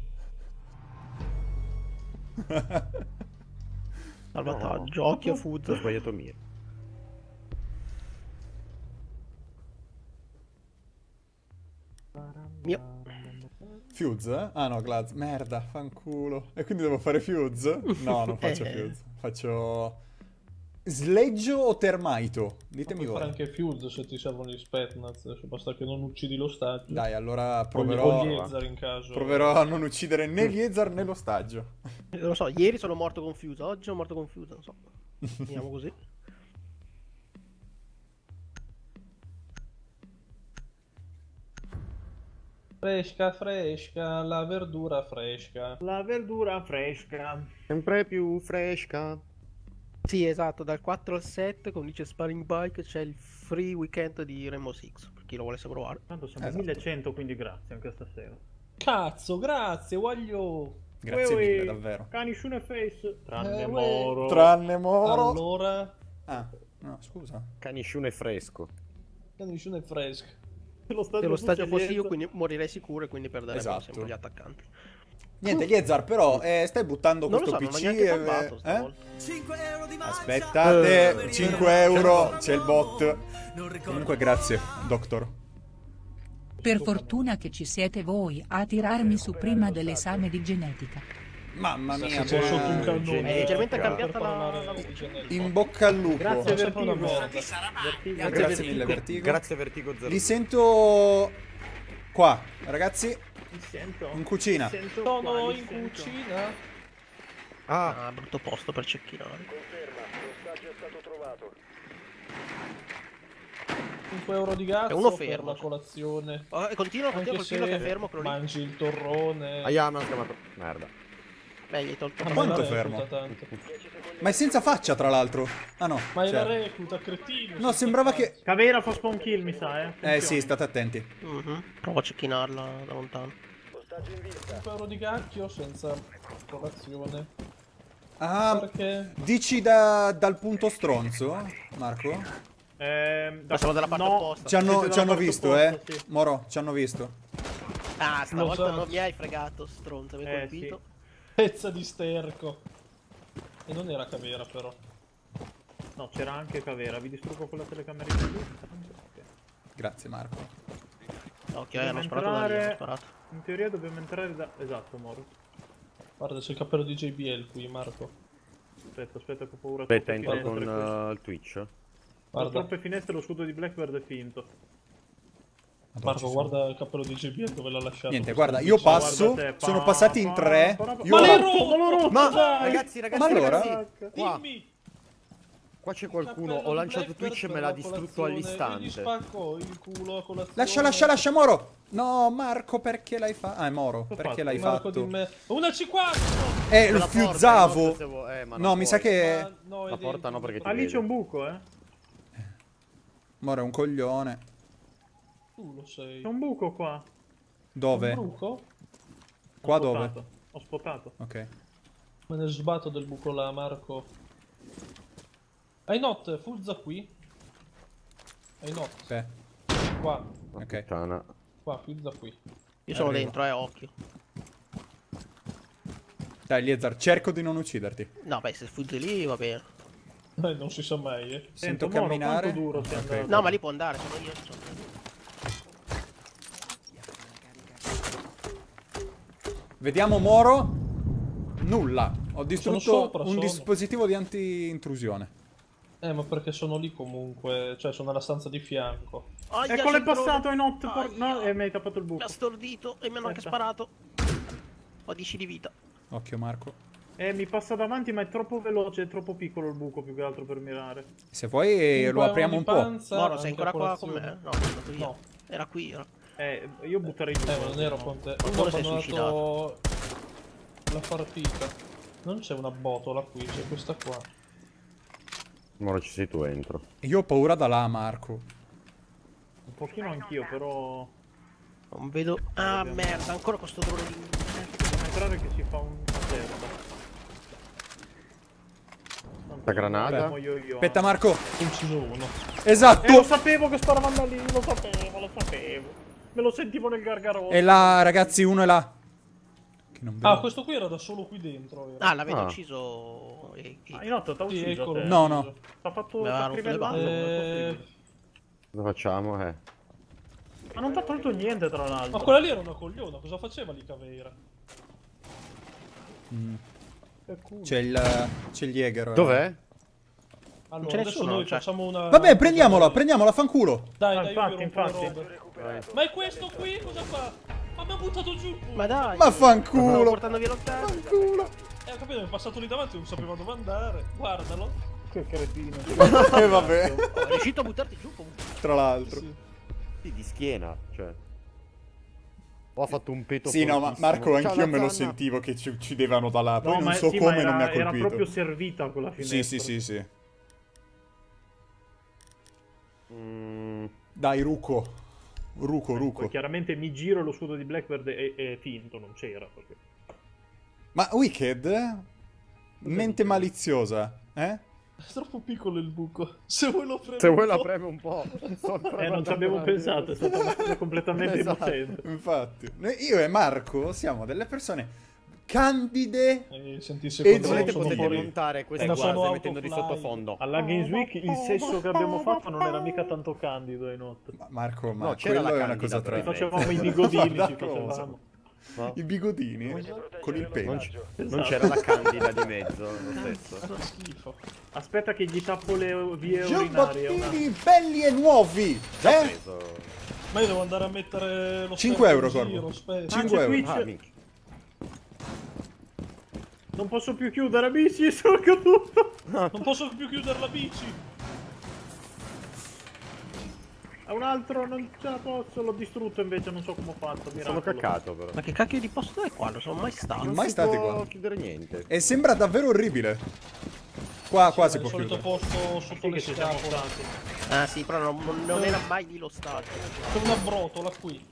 Salvataggio, occhio Ho food. sbagliato mira. Mio. Fuse? eh? Ah no, Glaz. Merda, fanculo. E quindi devo fare Fuse? No, non faccio Eh. Fuse. Faccio... Sleggio o termito? Ditemi Puoi fare voi. anche Fuse se ti servono gli Spetnaz. Cioè, basta che non uccidi l'ostaggio. Dai, allora O gli- proverò... o gli Ezar in caso. Proverò a non uccidere né Liezar né l'ostaggio. Non lo so, ieri sono morto confuso, oggi sono morto confuso, non so. Vediamo così. Fresca, fresca, la verdura fresca. La verdura fresca. Sempre più fresca. Sì, esatto, dal quattro al sette con dice Sparring Bike c'è il free weekend di Rainbow Six, per chi lo volesse provare. Tanto siamo Esatto. millecento, quindi grazie anche stasera. Cazzo, grazie, voglio. Grazie Uè, uè, mille, davvero. Cani su una face. Tranne Eh, uè. Moro. Tranne Moro. Allora, Ah, no, scusa. Canisciune fresco. condizione fresca. Lo Se lo stadio fossi io, Liezza. quindi morirei sicuro e quindi perderei Esatto. sempre gli attaccanti. Niente, Liezar, però, eh, stai buttando Non lo questo so, non ho P C neanche e... salvato eh? stavolta. Aspettate, cinque euro, c'è il bot. Comunque grazie, Doctor. Per fortuna che ci siete voi a tirarmi su prima dell'esame di genetica. Mamma mia, Se c'è sotto un beh, cannone. Eh, leggermente per cambiata la- parlare la di voce. genetica. in bocca al lupo. Grazie Sempre una Vertigo. merda. Vertigo. Grazie mille, Vertigo. Grazie Vertigo zero. Li sento qua, ragazzi, Mi sento. in cucina. Mi sento Sono qua, mi in sento. cucina. Ah, Ah, brutto posto per cecchinare. Conferma, l'ostaggio è stato trovato. cinque euro di gas È uno per fermo. la colazione. Oh, e continua, continua Anche col filo se che è fermo quello lì. mangi il torrone. Aia, mi ha chiamato. Merda. Beh, gli hai tolto Ah, ma Quanto la fermo? recluta tanto. Ma è senza faccia, tra l'altro. Ah no, Ma è la c'era. recluta, cretino. No, senza sembrava faccia. che... Cavera fa spawn kill, mi sa, eh. Eh Attenzione. sì, state attenti. Mhm. Provo a cecchinarla da lontano. Ostaggio in vista. cinque euro di cacchio senza colazione. Ah, Perché? dici da- dal punto stronzo, Marco? Ehm, Ma siamo dalla parte no, opposta. Ci hanno, siete ci dalla hanno parte visto, eh? opposta, sì. Moro, ci hanno visto. Ah, stavolta so. non mi hai fregato, stronzo, mi hai Eh, colpito. Pezza di sterco. E non era Cavera però. No, c'era anche Cavera. Vi distruggo con la telecamera lì. Ok. Grazie, Marco. Occhio, eh, Dobbiamo hanno sparato da lì, entrare- hanno sparato. In teoria dobbiamo entrare da... Esatto, Moro. Guarda, c'è il cappello di J B L qui, Marco. Aspetta, aspetta che ho paura. Aspetta, troppe entro con finestre qui. uh, il Twitch. Ho Guarda, troppe finestre, lo scudo di Blackbird è finto. Madonna, Marco, ci sono. guarda il cappello di J B L dove l'ha lasciato. Niente, questo guarda, qui. io Ma passo, guarda te, sono pa- passati in pa- tre. pa- Io... Ma l'hai Ma l'ho rotto! Ma Dai! ragazzi, ragazzi, Ma allora? ragazzi, qua, Dimmi! qua c'è Il qualcuno. cappello Ho di lanciato Blackbird Twitch e per me l'ha la distrutto colazione, all'istante. E gli spacco il culo a colazione. Lascia, lascia, lascia, Moro! No, Marco, perché l'hai fatto? Ah, è Moro, L'ho perché fatto. l'hai Marco fatto? di me. Una C quattro! Eh, Me lo la porta, fiuzzavo. no, se vuoi- eh, ma non No, mi sa puoi. che... Ma no, è La porta dentro. no, perché ti Ah, lì c'è vede. un buco, eh. Moro è un coglione. Tu lo sei. C'è un buco qua. Dove? Un buco? Qua Ho dove? spotato. Ho spotato. Ok. Me ne sbatto del buco là, Marco. Hai not, fuzza qui. Hai not. Beh, Qua, Ma Ok. puttana. qua, fuzza qui. Io sono Arrivo. dentro, eh, occhio. dai, Liezar, cerco di non ucciderti. No, beh, se fuggi lì va bene. Eh, non si sa mai, eh. Sento Moro, camminare. quanto duro sei Ok. andato? No, ma lì può andare, sono io. Sono... Vediamo Moro. Nulla. Ho distrutto sopra, un sono. dispositivo di anti-intrusione. Eh, ma perché sono lì comunque, cioè sono nella stanza di fianco. Aia, Eccolo, è centrone. passato in otto. Por... Aia. No, e mi hai tappato il Mi buco. ha stordito e mi hanno anche Aspetta. sparato. Ho dieci di vita. Occhio Marco. Eh, mi passa davanti, ma è troppo veloce, è troppo piccolo il buco più che altro per mirare. Se vuoi lo apriamo un po'. Moro, sei ancora qua con me? No, sono andato via. No. Era qui, era. Eh, io butterei giù. Eh, ma non ero con te. Ho Moro si è abbandonato la partita. Non c'è una botola qui, c'è questa qua. Ora ci sei tu, entro. Io ho paura da là, Marco. Un pochino anch'io, però... Non vedo... Ah, merda, ancora questo drone di... Devo entrare che si fa un... una testa. La granata. Io, io, Aspetta Marco. Ho ucciso uno. Esatto. Eh, lo sapevo che sparavano da lì, lo sapevo, lo sapevo. Me lo sentivo nel gargarone. E là, ragazzi, uno è là. Che non vedo. Ah, questo qui era da solo qui dentro. Era. Ah, l'avete Ah. ucciso... E... e- Ah, in otto t'ha Sì, ucciso eccolo. te. No, no. T'ha fatto... Mi aveva t'ha rotto le crivellato, balle. come è Eh, possibile? Cosa facciamo? Eh. Ma non t'ha tolto niente, tra l'altro. ma quella lì era una cogliona, cosa faceva lì Caveira? Mm. Che culo. C'è il... C'è il Jäger. ora. Dov'è? Allora, c'è adesso nessuno, noi cioè. facciamo una... Vabbè, prendiamola, prendiamola, fanculo. Dai, Ah, dai, infatti, io vi rompo le infatti. robe. Ma è questo qui, cosa fa? Ma mi ha buttato giù il pugno. Ma dai! Ma Stavo fanculo. portando via l'ottavo. Fanculo. Eh, ho capito, mi è passato lì davanti, non sapeva dove andare. Guardalo. Che cretino. E vabbè. È riuscito a buttarti giù comunque. Tra l'altro. Sì. Sì, di schiena, cioè. O ha fatto un peto Sì, no, ma fortissimo. Marco, C'ha anch'io la me lo zanna. sentivo che ci uccidevano da là. Poi No, non ma so sì, come ma era, non mi ha era colpito. proprio servita quella finestra. Sì, sì, sì, sì. Mm, Dai, Ruco. Ruco, Poi Ruco. chiaramente mi giro e lo scudo di Blackbird è, è finto, non c'era. Perché... Ma Wicked? Mente maliziosa, eh? È troppo piccolo il buco. Se vuoi lo prendo. Se vuoi un la po'. premo un po'. Sto ancora Eh, non ci guardando avevo la- pensato, è stata una cosa completamente Esatto. innocente. Infatti. Noi- Io e Marco siamo delle persone candide. Eh, senti, E secondo me Volete sono potete fuori. montare questa Eh, qua, sono stai mettendo di autofly. sottofondo. Alla Games Week il sesso che abbiamo fatto non era mica tanto candido in otto. Ma Marco, ma No, c'era quello la è una cosa candida, tra... però. Ci facevamo i bigodini, ci Guarda cosa. facevamo. No? I bigodini con il Non, pelo. c- Esatto. non c'era la candida di mezzo, lo stesso. Fa schifo. Aspetta che gli tappo le vie urinarie. Una... Giubbottini belli e nuovi. Già Eh? preso. Ma io devo andare a mettere lo cinque euro, step in giro, Corvo. aspetta. cinque c'è euro. Twitch. Ah, minchia. Non posso più chiudere, amici, sono caduto. Non posso più chiudere la bici. A un altro non ce la posso, l'ho distrutto invece, non so come ho fatto. Sono Miracolo. caccato però. Ma che cacchio di posto è qua? Non sono mai stato. Non mai si stati può qua. chiudere niente. E sembra davvero orribile. Qua, qua si È il può solito chiudere. posto sotto Sì, le che ci siamo scapole. stati. Ah sì, però non, non- non era mai lì lo stato. C'è una brotola qui.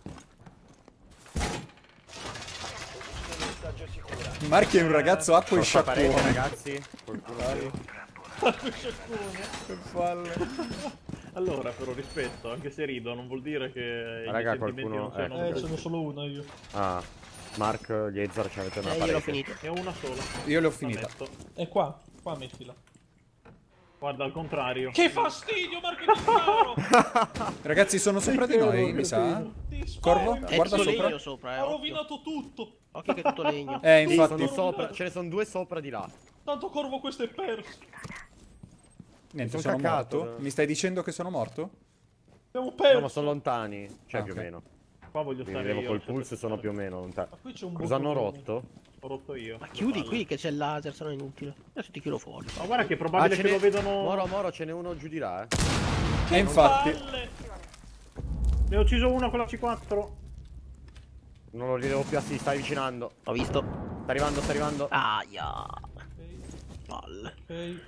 Marchi è un ragazzo acqua e Forza parete, sciacquone. ragazzi. Qualcuno sì. Che palle. Allora, però rispetto, anche se rido, non vuol dire che i Raga, miei sentimenti qualcuno- non siano ecco. Eh, un ce n'ho solo una io. Ah, Mark, Yezzar, ci avete una Eh, io parete. l'ho finito. E una sola. Io le ho La finita. metto. È qua. Qua mettila. Guarda, al contrario. Che fastidio, Marco Di Sparo! Ragazzi, sono sopra di noi, mi sa. Ti sparo Corvo? in È Guarda tutto sopra. legno sopra, eh. Ha Occhio. rovinato tutto. Occhio che è tutto legno. Eh, Sì, infatti. sono sopra, ce ne sono due sopra di là. Tanto Corvo questo è perso. Niente, Sono sono caccato. morto. Mi stai dicendo che sono morto? Abbiamo No, perso. ma sono lontani. Cioè, Ah, più ok. o meno. Qua voglio Mi stare vedevo io. col cioè, pulso e sono più o meno lontani. Ma qui c'è un Cosa hanno buco. rotto? Ho rotto io. Ma chiudi qui che c'è il laser, se no è inutile. Adesso ti tiro fuori. Ma guarda che è Ah, probabile ce che n'è... lo vedano. Moro, Moro, ce n'è uno giù di là, eh. E infatti. Palle. Ne ho ucciso uno con la C quattro. Non lo ridevo più a si sta avvicinando. Ho visto. Sta arrivando, sta arrivando. Aia. Palle. Ok.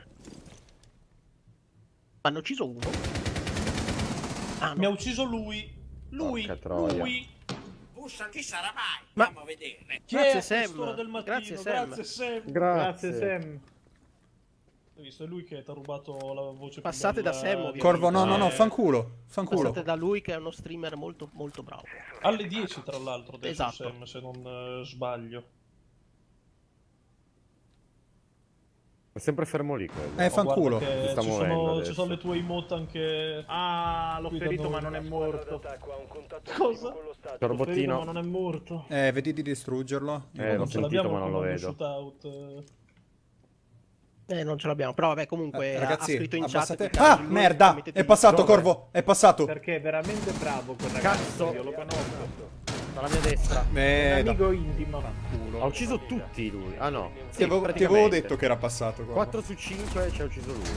Hanno ucciso uno. Ah Mi ha no. ucciso lui. Lui. Porca troia. Lui. Bussa, chi sarà mai? Ma- Andiamo a vedere. Chi Grazie, è a Sam. quest'ora del mattino? Grazie, Sam. Grazie Sam. Grazie, Sam. Hai visto? È lui che ti ha rubato la voce più Passate bella da Sam, ovviamente. Corvo, no, no, no, Eh, fanculo. Fanculo. Passate da lui che è uno streamer molto molto bravo. Alle dieci tra l'altro adesso Esatto. Sam, se non eh, sbaglio. È sempre fermo lì quello. Eh, Oh, fanculo. guarda che Si sta ci, muovendo sono, ci adesso. sono le tue emote anche... Ah, l'ho Qui da ferito noi. ma non è morto. D'attacco ha un contatto Cosa? attivo con lo Stato. C'ho il L'ho ferito robottino. ma non è morto. Eh, vedi di distruggerlo. Eh, non l'ho ce sentito l'abbiamo ma non lo come vedo. shootout. eh. Eh, non ce l'abbiamo. Però vabbè, comunque Eh, ha- ragazzi, ha scritto in abbassate- chat. Ah, cliccate merda! sul mettete È in- passato, Dove? Corvo! È passato! Perché è veramente bravo quel ragazzo. Cazzo! Io lo conosco. Dalla mia destra. È Eh, un da- amico intimo. Ha ucciso tutti lui. Ah no. Ti Sì, avevo, ti praticamente. avevo detto che era passato. Corvo. quattro su cinque ci ha ucciso lui.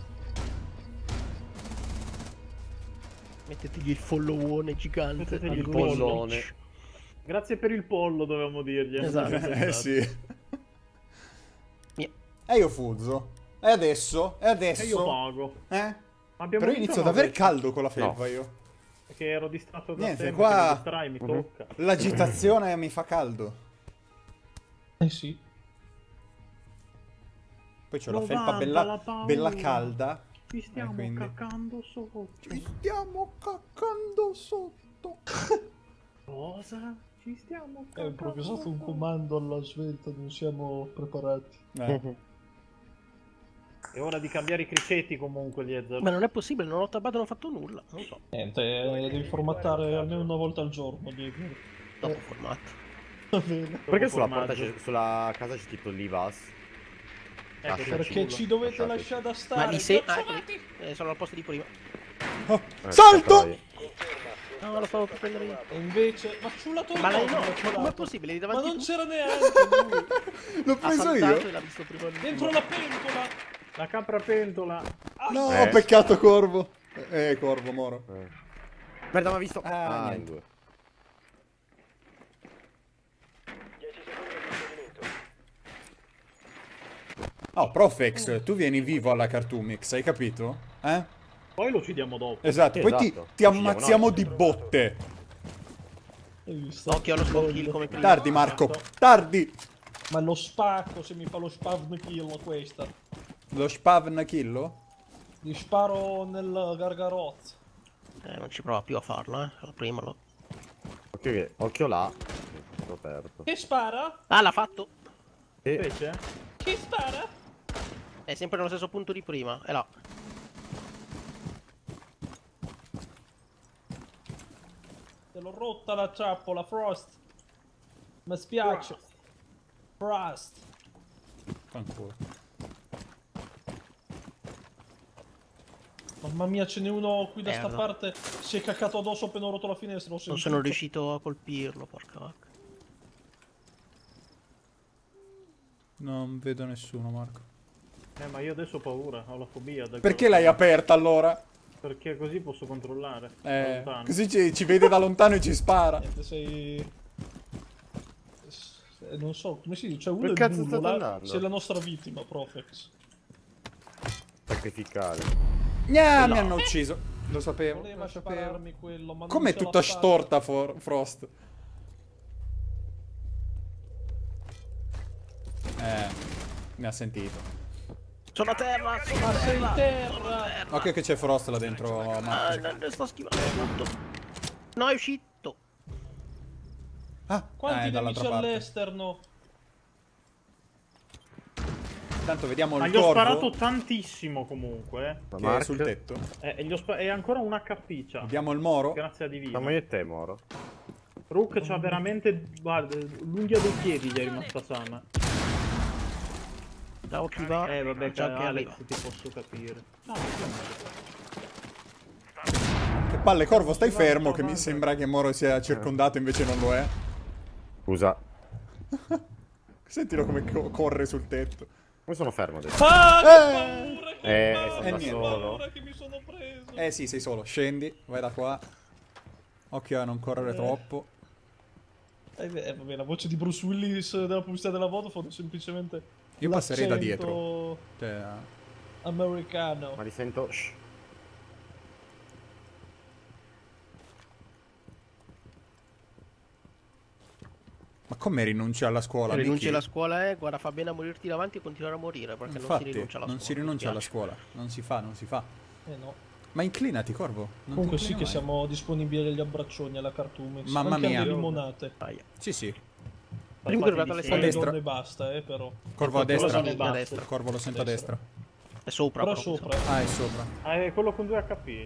Mettetegli il followone gigante. Mettetegli il al pollone. Twitch. Grazie per il pollo, dovevamo dirgli. Esatto. Eh sì. Mia. E io fuzzo. E adesso? E adesso? E io pago. Eh? Ma abbiamo Però vinto inizio ad o no, aver invece? caldo con la felpa io. Perché ero distratto da Niente, te, qua- perché mi distrai, mi Mhm. tocca. L'agitazione mi fa caldo. Eh sì. Poi c'ho la Non felpa vanta bella, la paura. bella calda. Ci stiamo Eh, quindi- caccando sotto. Ci stiamo caccando sotto. Cosa? Ci stiamo È caccando improvvisato un sotto. comando alla svelta, non siamo preparati. Eh. È ora di cambiare i cricetti comunque, Liezer. Ma non è possibile, non ho tabbato, non ho fatto nulla. Non so. Niente, eh, devi formattare almeno una volta al giorno, Diego. Dopo formato. Va bene. Perché sulla formaggio. porta c'è- sulla casa c'è scritto Livas? Eh, Ah, che Perché culo. ci dovete Lasciate. lasciare da Ma stare. li sei. Ah, cazzolati! eccoli. Eh, sono al posto di prima. Oh, Eh, salto! dai. No, lo stavo per prendere io. E invece... Ma sulla tua Ma lei no, l'ha ma curato. com'è possibile? Lì Ma davanti non tu? c'era neanche lui. L'ho Ha preso saltato e io. l'ha visto prima di Dentro la pentola. La capra pentola. No, Eh. peccato Corvo. Eh, Corvo, Moro. Eh. Merda, ma ha visto. Ah, Ah, niente. in due. dieci secondi al contenimento. Oh, Profex, tu vieni vivo alla Cartoon Mix, hai capito? Eh? Poi lo uccidiamo dopo. Esatto, poi ti, Esatto. ti Ci siamo ammazziamo noi. di botte. Hai visto? Occhio allo spawn kill come prima. Tardi, Marco, tardi. Ma lo spacco se mi fa lo spavn kill questa. Lo spavn killo? Gli sparo nel gargarozzo. Eh, non ci prova più a farlo, eh. La prima lo. Occhio, che- occhio là. L'ho aperto. Che spara? Ah, l'ha fatto! E Invece? Chi spara? È sempre nello stesso punto di prima. È là. Te l'ho rotta la ciappola, Frost. Mi spiace. Frost. Fanculo. Mamma mia, ce n'è uno qui da sta Merda. parte. Si è caccato addosso appena ho rotto la finestra. L'ho Non sentito. sono riuscito a colpirlo, porca vacca. Non vedo nessuno, Marco. Eh, ma io adesso ho paura, ho la fobia. del Perché l'hai aperta allora? Perché così posso controllare. da Eh, lontano. così ci, ci vede da lontano e ci spara. Niente, sei... Eh, Non so, come si dice? Cioè, uno Che è cazzo bullo, state là, andando? sei la nostra vittima, Profex. sacrificare. Gna, No. mi hanno ucciso. Lo sapevo, Voleva lo sapevo. spararmi quello, ma non Com'è ce l'ha tutta fatta. storta For- Frost? Eh, mi ha sentito. Sono a terra, sono a Ma sei in terra. terra! Occhio che c'è Frost là dentro, Ah, Marco. no, sto schivando tutto. No, è uscito. Ah, Quanti eh, dall'altra nemici parte. all'esterno? Intanto vediamo Ma il gli ho corvo sparato tantissimo comunque. eh. Ma che è Mark, sul tetto. Eh, e gli ho spa- è ancora un H P. c'ha. Vediamo il moro. Grazie a Divino. siamo io e te, Moro. Rook c'ha veramente. Guarda, l'unghia dei piedi gli è rimasta sana. Ciao, chi va? Eh, vabbè, Ciao, ca- che Alex, arriva. ti posso capire. No, Che palle, corvo, stai fermo che mi sembra che Moro sia circondato, invece non lo è. Scusa. Sentilo come co- corre sul tetto. Come sono fermo adesso? Ah, che Eh. paura, che Eh, paura, sono da che solo. paura che mi sono preso. Eh sì, sei solo. Scendi, vai da qua. Occhio a non correre Eh. troppo. Eh, beh, vabbè, la voce di Bruce Willis della pubblicità della Vodafone è semplicemente Io passerei da l'accento dietro. Cioè, americano. Ma li sento. Shh. ma come rinunci alla scuola? Rinunci Mickey? alla scuola, eh, guarda, fa bene a morirti davanti e continuare a morire, perché non si Infatti, rinuncia alla non scuola. si rinuncia alla mi scuola. Non si fa, non si fa. Eh no. Ma inclinati, corvo. Non Comunque ti sì che inclini mai. siamo disponibili agli abbraccioni alla Cartoon Mix. Mamma anche mia. alle limonate. piace. Sì, sì. Comunque è arrivato alle Le A destra. donne basta, eh, però. Corvo a Quello destra. sono a basse. destra. Corvo lo sento a destra. È sopra. Però proprio. sopra. Ah, è sopra. Ah, è quello con due H P.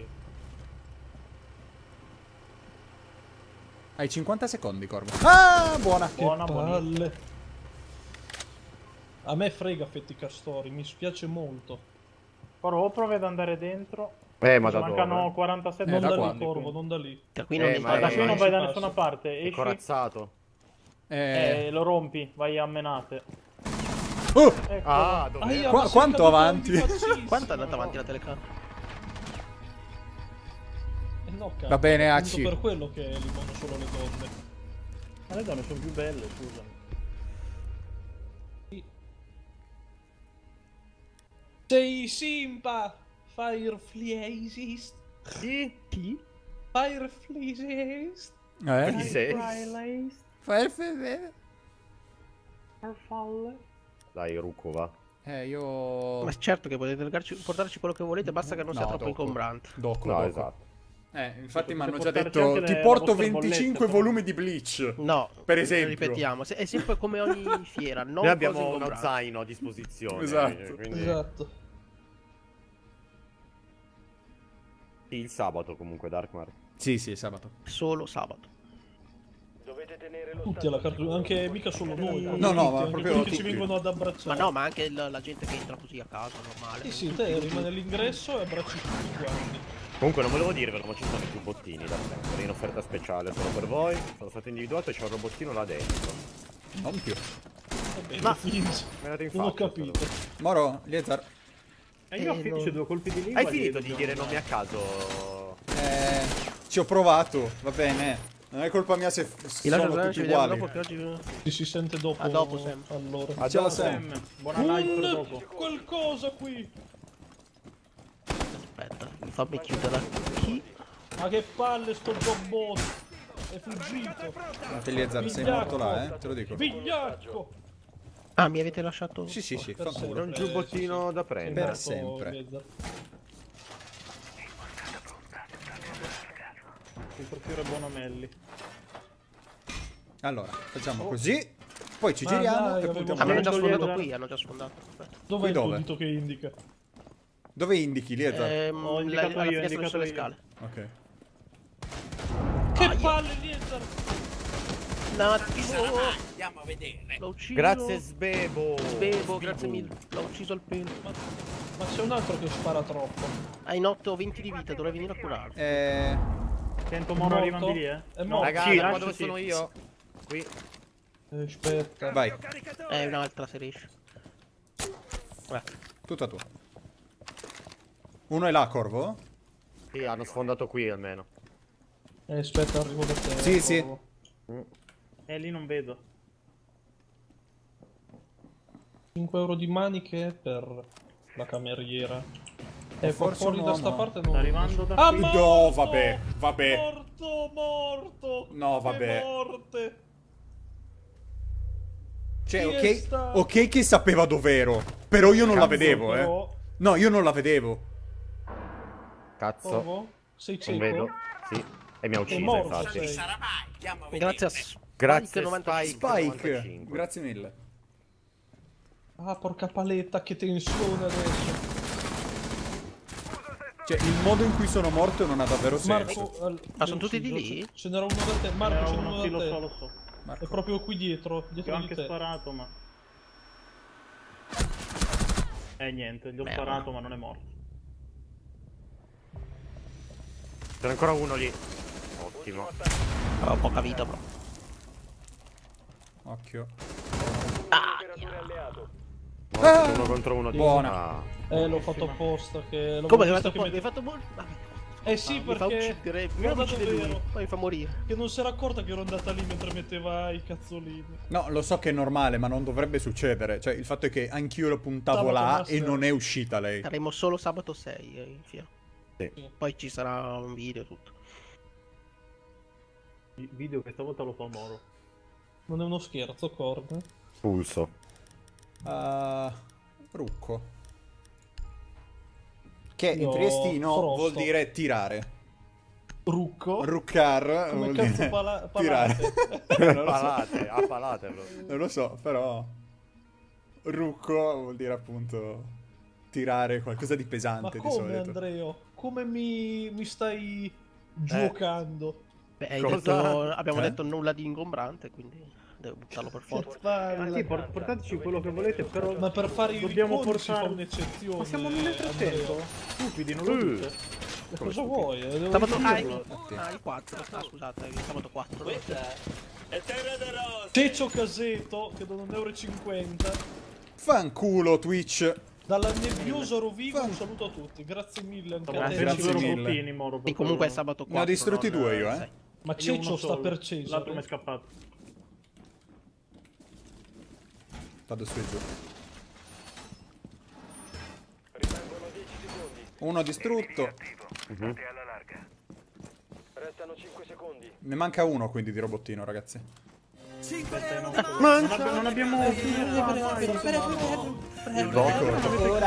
Hai cinquanta secondi, Corvo. Ah, buona. Che Buona, buonissima. palle. A me frega Fetti Castori, mi spiace molto. Però o provi ad andare dentro. Eh, ma Ci da mancano dove? quarantasette Eh, Non da da qua. lì, Corvo, non da lì. Da qui non Eh, mi ma Ma da Eh, qui non non vai ci da passo. nessuna parte. È Esci corazzato. Eh... e lo rompi, vai a menate. Oh, Ecco. Ah, dove? Aia, Qua- ma sei quanto caduto avanti? impazzissimo. Quanto è andata avanti la telecamera? Eh no, cazzo, Va bene, appunto Aci. per quello che eliminano solo le donne. Ma le donne sono più belle, scusami. Sei Simpa! Fireflies. Chi? Chi? Fireflies. eh? Chi sei? Fai il fe- Farfalle. Dai, Rucco, va. Eh, io... Ma certo che potete portarci, portarci quello che volete, basta che non sia No, troppo dopo. ingombrante. Dopo, No, dopo. esatto. Eh, infatti mi hanno Potete già portarci detto anche ti le- porto la vostra venticinque bolletta, volumi di Bleach. No, Per esempio. ripetiamo, se- è sempre come ogni fiera, non Noi cose abbiamo uno ingombranti. zaino a disposizione. Esatto. eh, Quindi... Esatto. Sì, il sabato comunque, Darkmar. Sì, sì, sabato. Solo sabato. Dovete tenere lo Tutti alla carta, anche mica solo noi. No, no, ma anche proprio quelli che ci tutti. vengono ad Ma abbracciare. no, ma anche il- la gente che entra così a caso, normale. Sì, sì, te rimane all'ingresso e abbracci tutti quanti. Comunque non volevo dirvelo, ma ci sono i robottini da prendere in offerta speciale solo per voi. Sono stato individuato e c'è un robottino là dentro. Non più. Va bene, Ma- finge. Me l'ha in Non ho faccia, capito. Moro, Liezar. E io Eh, finisco non- due colpi di lingua. Hai e finito li di dobbiamo dire nomi a dare. caso? Eh, ci ho provato, va bene. Non è colpa mia se f- Vi lascio sono andare, tutti ci vediamo uguali. dopo che oggi... Ci si sente dopo. A dopo, Sam. Allora. Ah, Ciao, Sam. Sam, buona live per Un dopo. qualcosa qui. Aspetta, fammi chiudere. Chi? Ma che palle sto jobbot. È fuggito. Te Liezar, sei morto là, eh, te lo dico. Vigliacco. Ah, mi avete lasciato... Sì, sì, sì, Per fanculo. È un sempre, giubbottino da sì, sì. prendere. Per sempre. Liezar. Il portiere Bonamelli. Allora, facciamo così. Poi ci Ma giriamo dai, e avevo- puntiamo. Ah, mi hanno già Prendo sfondato Liezar. qui, hanno già sfondato. Aspetta. Dov'è Qui il tuo dove? dito che indica? Dove indichi, Liezar? Ehm, Ho la- indicato alla io, ho finestra indicato sulle io. scale. Ok. Che palle, Liezar. Un attimo. Andiamo a vedere. L'ho ucciso. Grazie Sbebo. Bebo, grazie mille. L'ho ucciso al pelo. Ma c'è un altro che spara troppo. Hai notte o venti di vita, dovrei venire a curare. Eh, Sento È Moro morto? arrivano di lì, eh. È morto. Raga, Sì, da qua lascia dove sì. sono io? Qui. Eh, aspetta. vai, È un'altra se riesci. Grazie. tutta tua. Uno è là, Corvo? Sì, hanno sfondato qui almeno. Eh, aspetta, arrivo da te. Sì, sì. Corvo. Eh, lì non vedo. cinque euro di maniche per la cameriera. E qua forse fuori un da uomo. sta parte non Sta arrivando da Ah, qui. morto! No, vabbè, vabbè. Morto, morto! No, vabbè. Che morte! Cioè, Chi è ok, stato? ok che sapeva dov'ero. Però io non la Cazzo, vedevo, eh. però- No, io non la vedevo. Cazzo. Corvo? Sei Non cieco? vedo. Sì. E mi ha È ucciso, morto, infatti. sei. Chi sarà mai? Andiamo a vedere. Grazie a Spike Grazie novantacinque. Spike. Spike, novantacinque. grazie mille. Ah, porca paletta, che tensione adesso. Cioè, il modo in cui sono morto non ha davvero senso. Marco, al- Ah, sono tutti ucciso, di lì? Ce ce n'era uno da te. Marco, Era ce n'era uno, uno sì, da lo te. so, lo so. È proprio qui dietro, Ti ho dietro di anche te. sparato, ma... Eh, niente, gli ho Beh, sparato, ma non è morto. C'è ancora uno lì. Ottimo. Ho poca vita, però. Occhio. Operatore alleato. Morto, Ah! uno contro uno. Buona. Ah. Eh, l'ho fatto apposta. Che l'ho Come hai visto fatto che fuori? met- Mi hai fatto morire? Vabbè. Eh sì, Mi fa perché... uccidere. Mi guarda uccide lui. davvero, Poi mi fa morire. che non si era accorta che ero andata lì mentre metteva i cazzolini. No, lo so che è normale, ma non dovrebbe succedere. Cioè, il fatto è che anch'io lo puntavo Sabato là Master. e non è uscita lei. Saremo solo sabato sei eh, in fiera. Sì. Poi ci sarà un video e tutto. Il video che stavolta lo fa Moro. Non è uno scherzo, Cord. Pulso. Uh, Rucco. Che in Io triestino frosto. vuol dire tirare. Rucco. Ruccar Come vuol cazzo dire pala- tirare. palate? non, lo so. Palate, a palate proprio. Non lo so, però rucco vuol dire appunto tirare qualcosa di Ma pesante di come solito. Andreo? Come mi, mi stai giocando? Beh, hai Cosa? detto, abbiamo Eh? detto nulla di ingombrante, quindi devo buttarlo per forza. Che palle. Ah sì, por- portateci quello che volete, però Ma per fare i dobbiamo ricordi si fa portare... un'eccezione. Ma siamo a milletrecento? Andrea. Stupidi, non lo Uh. dite? E cosa vuoi? Eh, devo Sabato ah, dirlo. il, ah, il quattro. Ah, scusate, il sabato quattro. Ceccio Caseto, che da un euro e cinquanta. Fanculo Twitch. Dalla nebbiosa Rovigo un saluto a tutti. Grazie mille anche a te. Grazie loro mille. bottini, Moro, per E comunque è quello. sabato quattro. Ne ho distrutti non, due io, eh. sei. Ma Io uno Ceccio sta solo. per Cesare. L'altro mi è scappato. Vado su e giù. Rimangono dieci secondi. Uno distrutto. Restano cinque secondi. Ne manca uno quindi di robottino, ragazzi. Non, abbi- non abbiamo più Il gioco.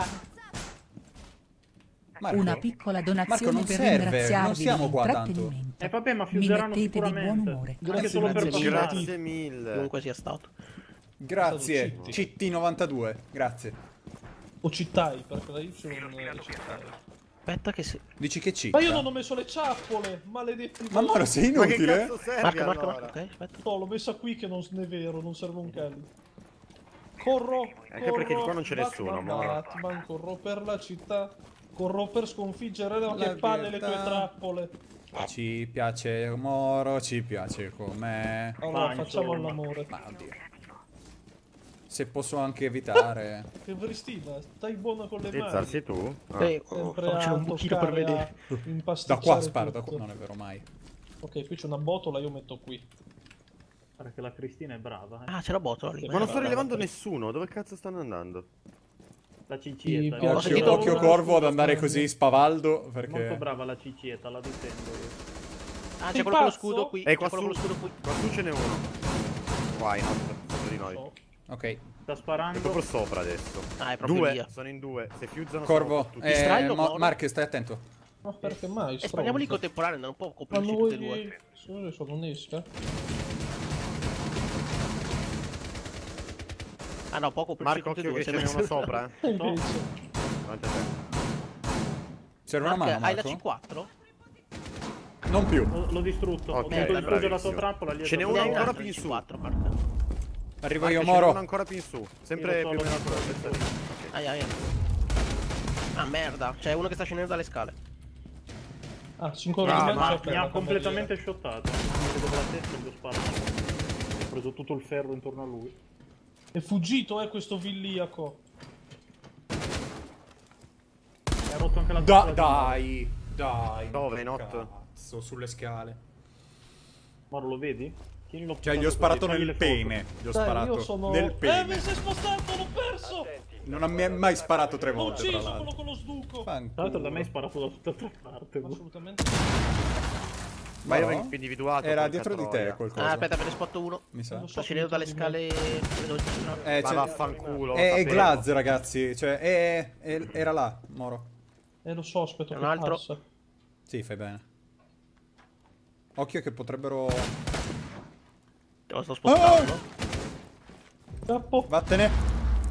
Marco, Una piccola Marco, donazione non per serve, ringraziarvi non siamo qua tanto. dell'intrattenimento. Eh vabbè, ma Mi fiuseranno mettete di buon sicuramente. umore. Anche Grazie solo per mille. passare. Grazie mille. Chiunque sia stato. Grazie, C T novantadue. Grazie. O Cittai, perché la Y non è Cittai. Aspetta che se... Dici che C? Ma io non ho messo le ciappole, maledetti. Ma Moro, sei Ma che inutile? cazzo serve Marco, Marco, allora? Marco, ok, aspetta. No, l'ho messa qui che non è vero, non serve un cazzo. Corro, Anche perché corro, qua non c'è nessuno, Batman, Moro. Batman, corro per la città, corro per sconfiggere no, La che palle le tue verità. trappole. Ci piace Moro, ci piace com'è. Allora, Vai, facciamo insomma. l'amore. Ma oddio. Se posso anche evitare. Che Vristina, stai buona con le Tizzar, mani. sei tu? Ah. Eh, oh, Sempre faccio a un buchino per toccare, vedere. a impasticciare Da qua sparo, da tutto. qua. Non è vero mai. Ok, qui c'è una botola, io metto qui. Guarda che la Cristina è brava, eh. Ah, c'è la botola lì. Ma Ma non sto Brava, rilevando brava. nessuno, dove cazzo stanno andando? La Ti ciccietta. piace- è Occhio, sentito occhio una- corvo ad andare così spavaldo molto perché... brava la ciccietta, la difendo io. Ah, Sei c'è quello con lo pazzo? scudo qui. E C'è qua quello con su, lo scudo qui. qua su ce n'è uno. Qua in alto, sopra di noi. So. Ok. Sta È sparando. proprio sopra adesso. Ah, è proprio Due, via. sono in due. Se fusano Corvo. sono tutti. Eh, Distraello, Mo- Moro. Mark, stai attento. Ma perché mai? E spariamoli in stronzo? contemporanea, non può Ma coprirci non tutte e vuoi... due. Sono adesso non esca? Ah no, può coprirci Marco, tutte e occhio due. che se ce n'è messo- uno sopra, eh. E invece... Davanti a te. Serve una Marco, mano, hai la Marco? C quattro? Non più. L'ho l'ho distrutto. Ok, Ho dovuto distruggere la tua bravissimo. trappola. Lì è Ce n'è stato uno Ne hai bravo. ancora un'altra più di in C su. quattro, Marco. Arrivo Marco, io, ce n'è uno Moro. ancora più in su. Io Sempre lo più so, o meno lo so, sulla lo stessa. so. Ai, ai. Ah merda, c'è uno che sta scendendo dalle scale. Ah, cinque Ah, ore Ma di mi ha completamente shottato. Mi vedevo la testa e gli ho sparato. Ho preso tutto il ferro intorno a lui. È fuggito, eh, questo vigliaco. Mi ha rotto anche la Da- trappola. dai, dai. Dove, Not? Cazzo, sulle scale. Moro, lo vedi? Tienilo Cioè, gli ho così, sparato fagli nel le foto. pene. Gli ho Dai, sparato io sono... nel Eh, mi pene. sei spostato, l'ho perso! Attenti. Non mi è mai sparato tre L'ho volte, tra ucciso quello l'altro. con lo sduco! Tra l'altro Fanculo. da me hai sparato da tutt'altra parte. boh. Assolutamente. Ma io No? avevo individuato. Era porca dietro di te troia. qualcosa. Ah, aspetta, ve ne spotto uno. Mi sa. Non so Sta scendendo dalle di me. scale... dove ci sono- Eh, Ma c'è- vaffanculo. è, è sapevo. Glaz, ragazzi. Cioè, è, è- era là, Moro. Eh, lo so, aspetta Un che altro. passa. Sì, fai bene. Occhio che potrebbero... Te lo sto spostando. Scappo. Vattene.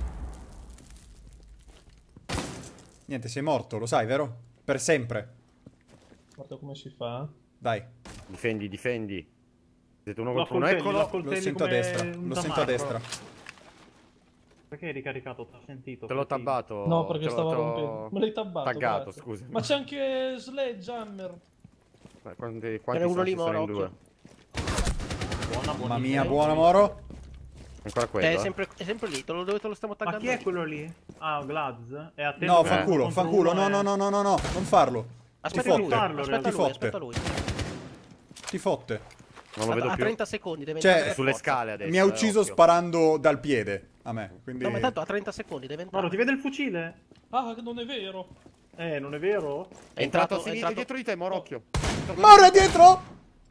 Niente, sei morto, lo sai, vero? Per sempre. Guarda come si fa. Dai, Difendi, difendi. Siete uno Lo contro uno, accoltelli, lo eccolo. accoltelli lo sento a come destra. un Lo sento a tamarro. destra. Perché hai ricaricato? T'ho sentito. Te l'ho cattivo. tabbato. No, perché te l'ho- stava te l'ho rompendo. Me l'hai tabbato. Taggato, grazie. scusa. Ma c'è anche Sledgehammer. Ma Quanti, Ce quanti n'è uno sono? lì, Ci sono Moro, in due. occhio. Buona, Mamma buona. mia, buona, Moro. Ancora Eh, quello. È eh? sempre, è sempre lì, te lo, dove te lo stiamo Ma taggando? chi è quello lì? Ah, Glaz? È a te No, dove- fanculo, contro fanculo. uno No, è- no, no, no, no, no. Non farlo. Aspetta Ti lui, fotte. farlo, aspetta Ti lui, fotte. aspetta lui. Ti fotte. Non lo vedo A più. trenta secondi deve Cioè, entrare per Sulle forza. scale adesso. Mi ha eh, ucciso occhio. sparando dal piede a me. Quindi... No, ma tanto a trenta secondi deve entrare. Moro, ti vede il fucile? Ah, non è vero. Eh, non è vero? È entrato a è sinistra, entrato- dietro di te, Moro, occhio. Moro è dietro!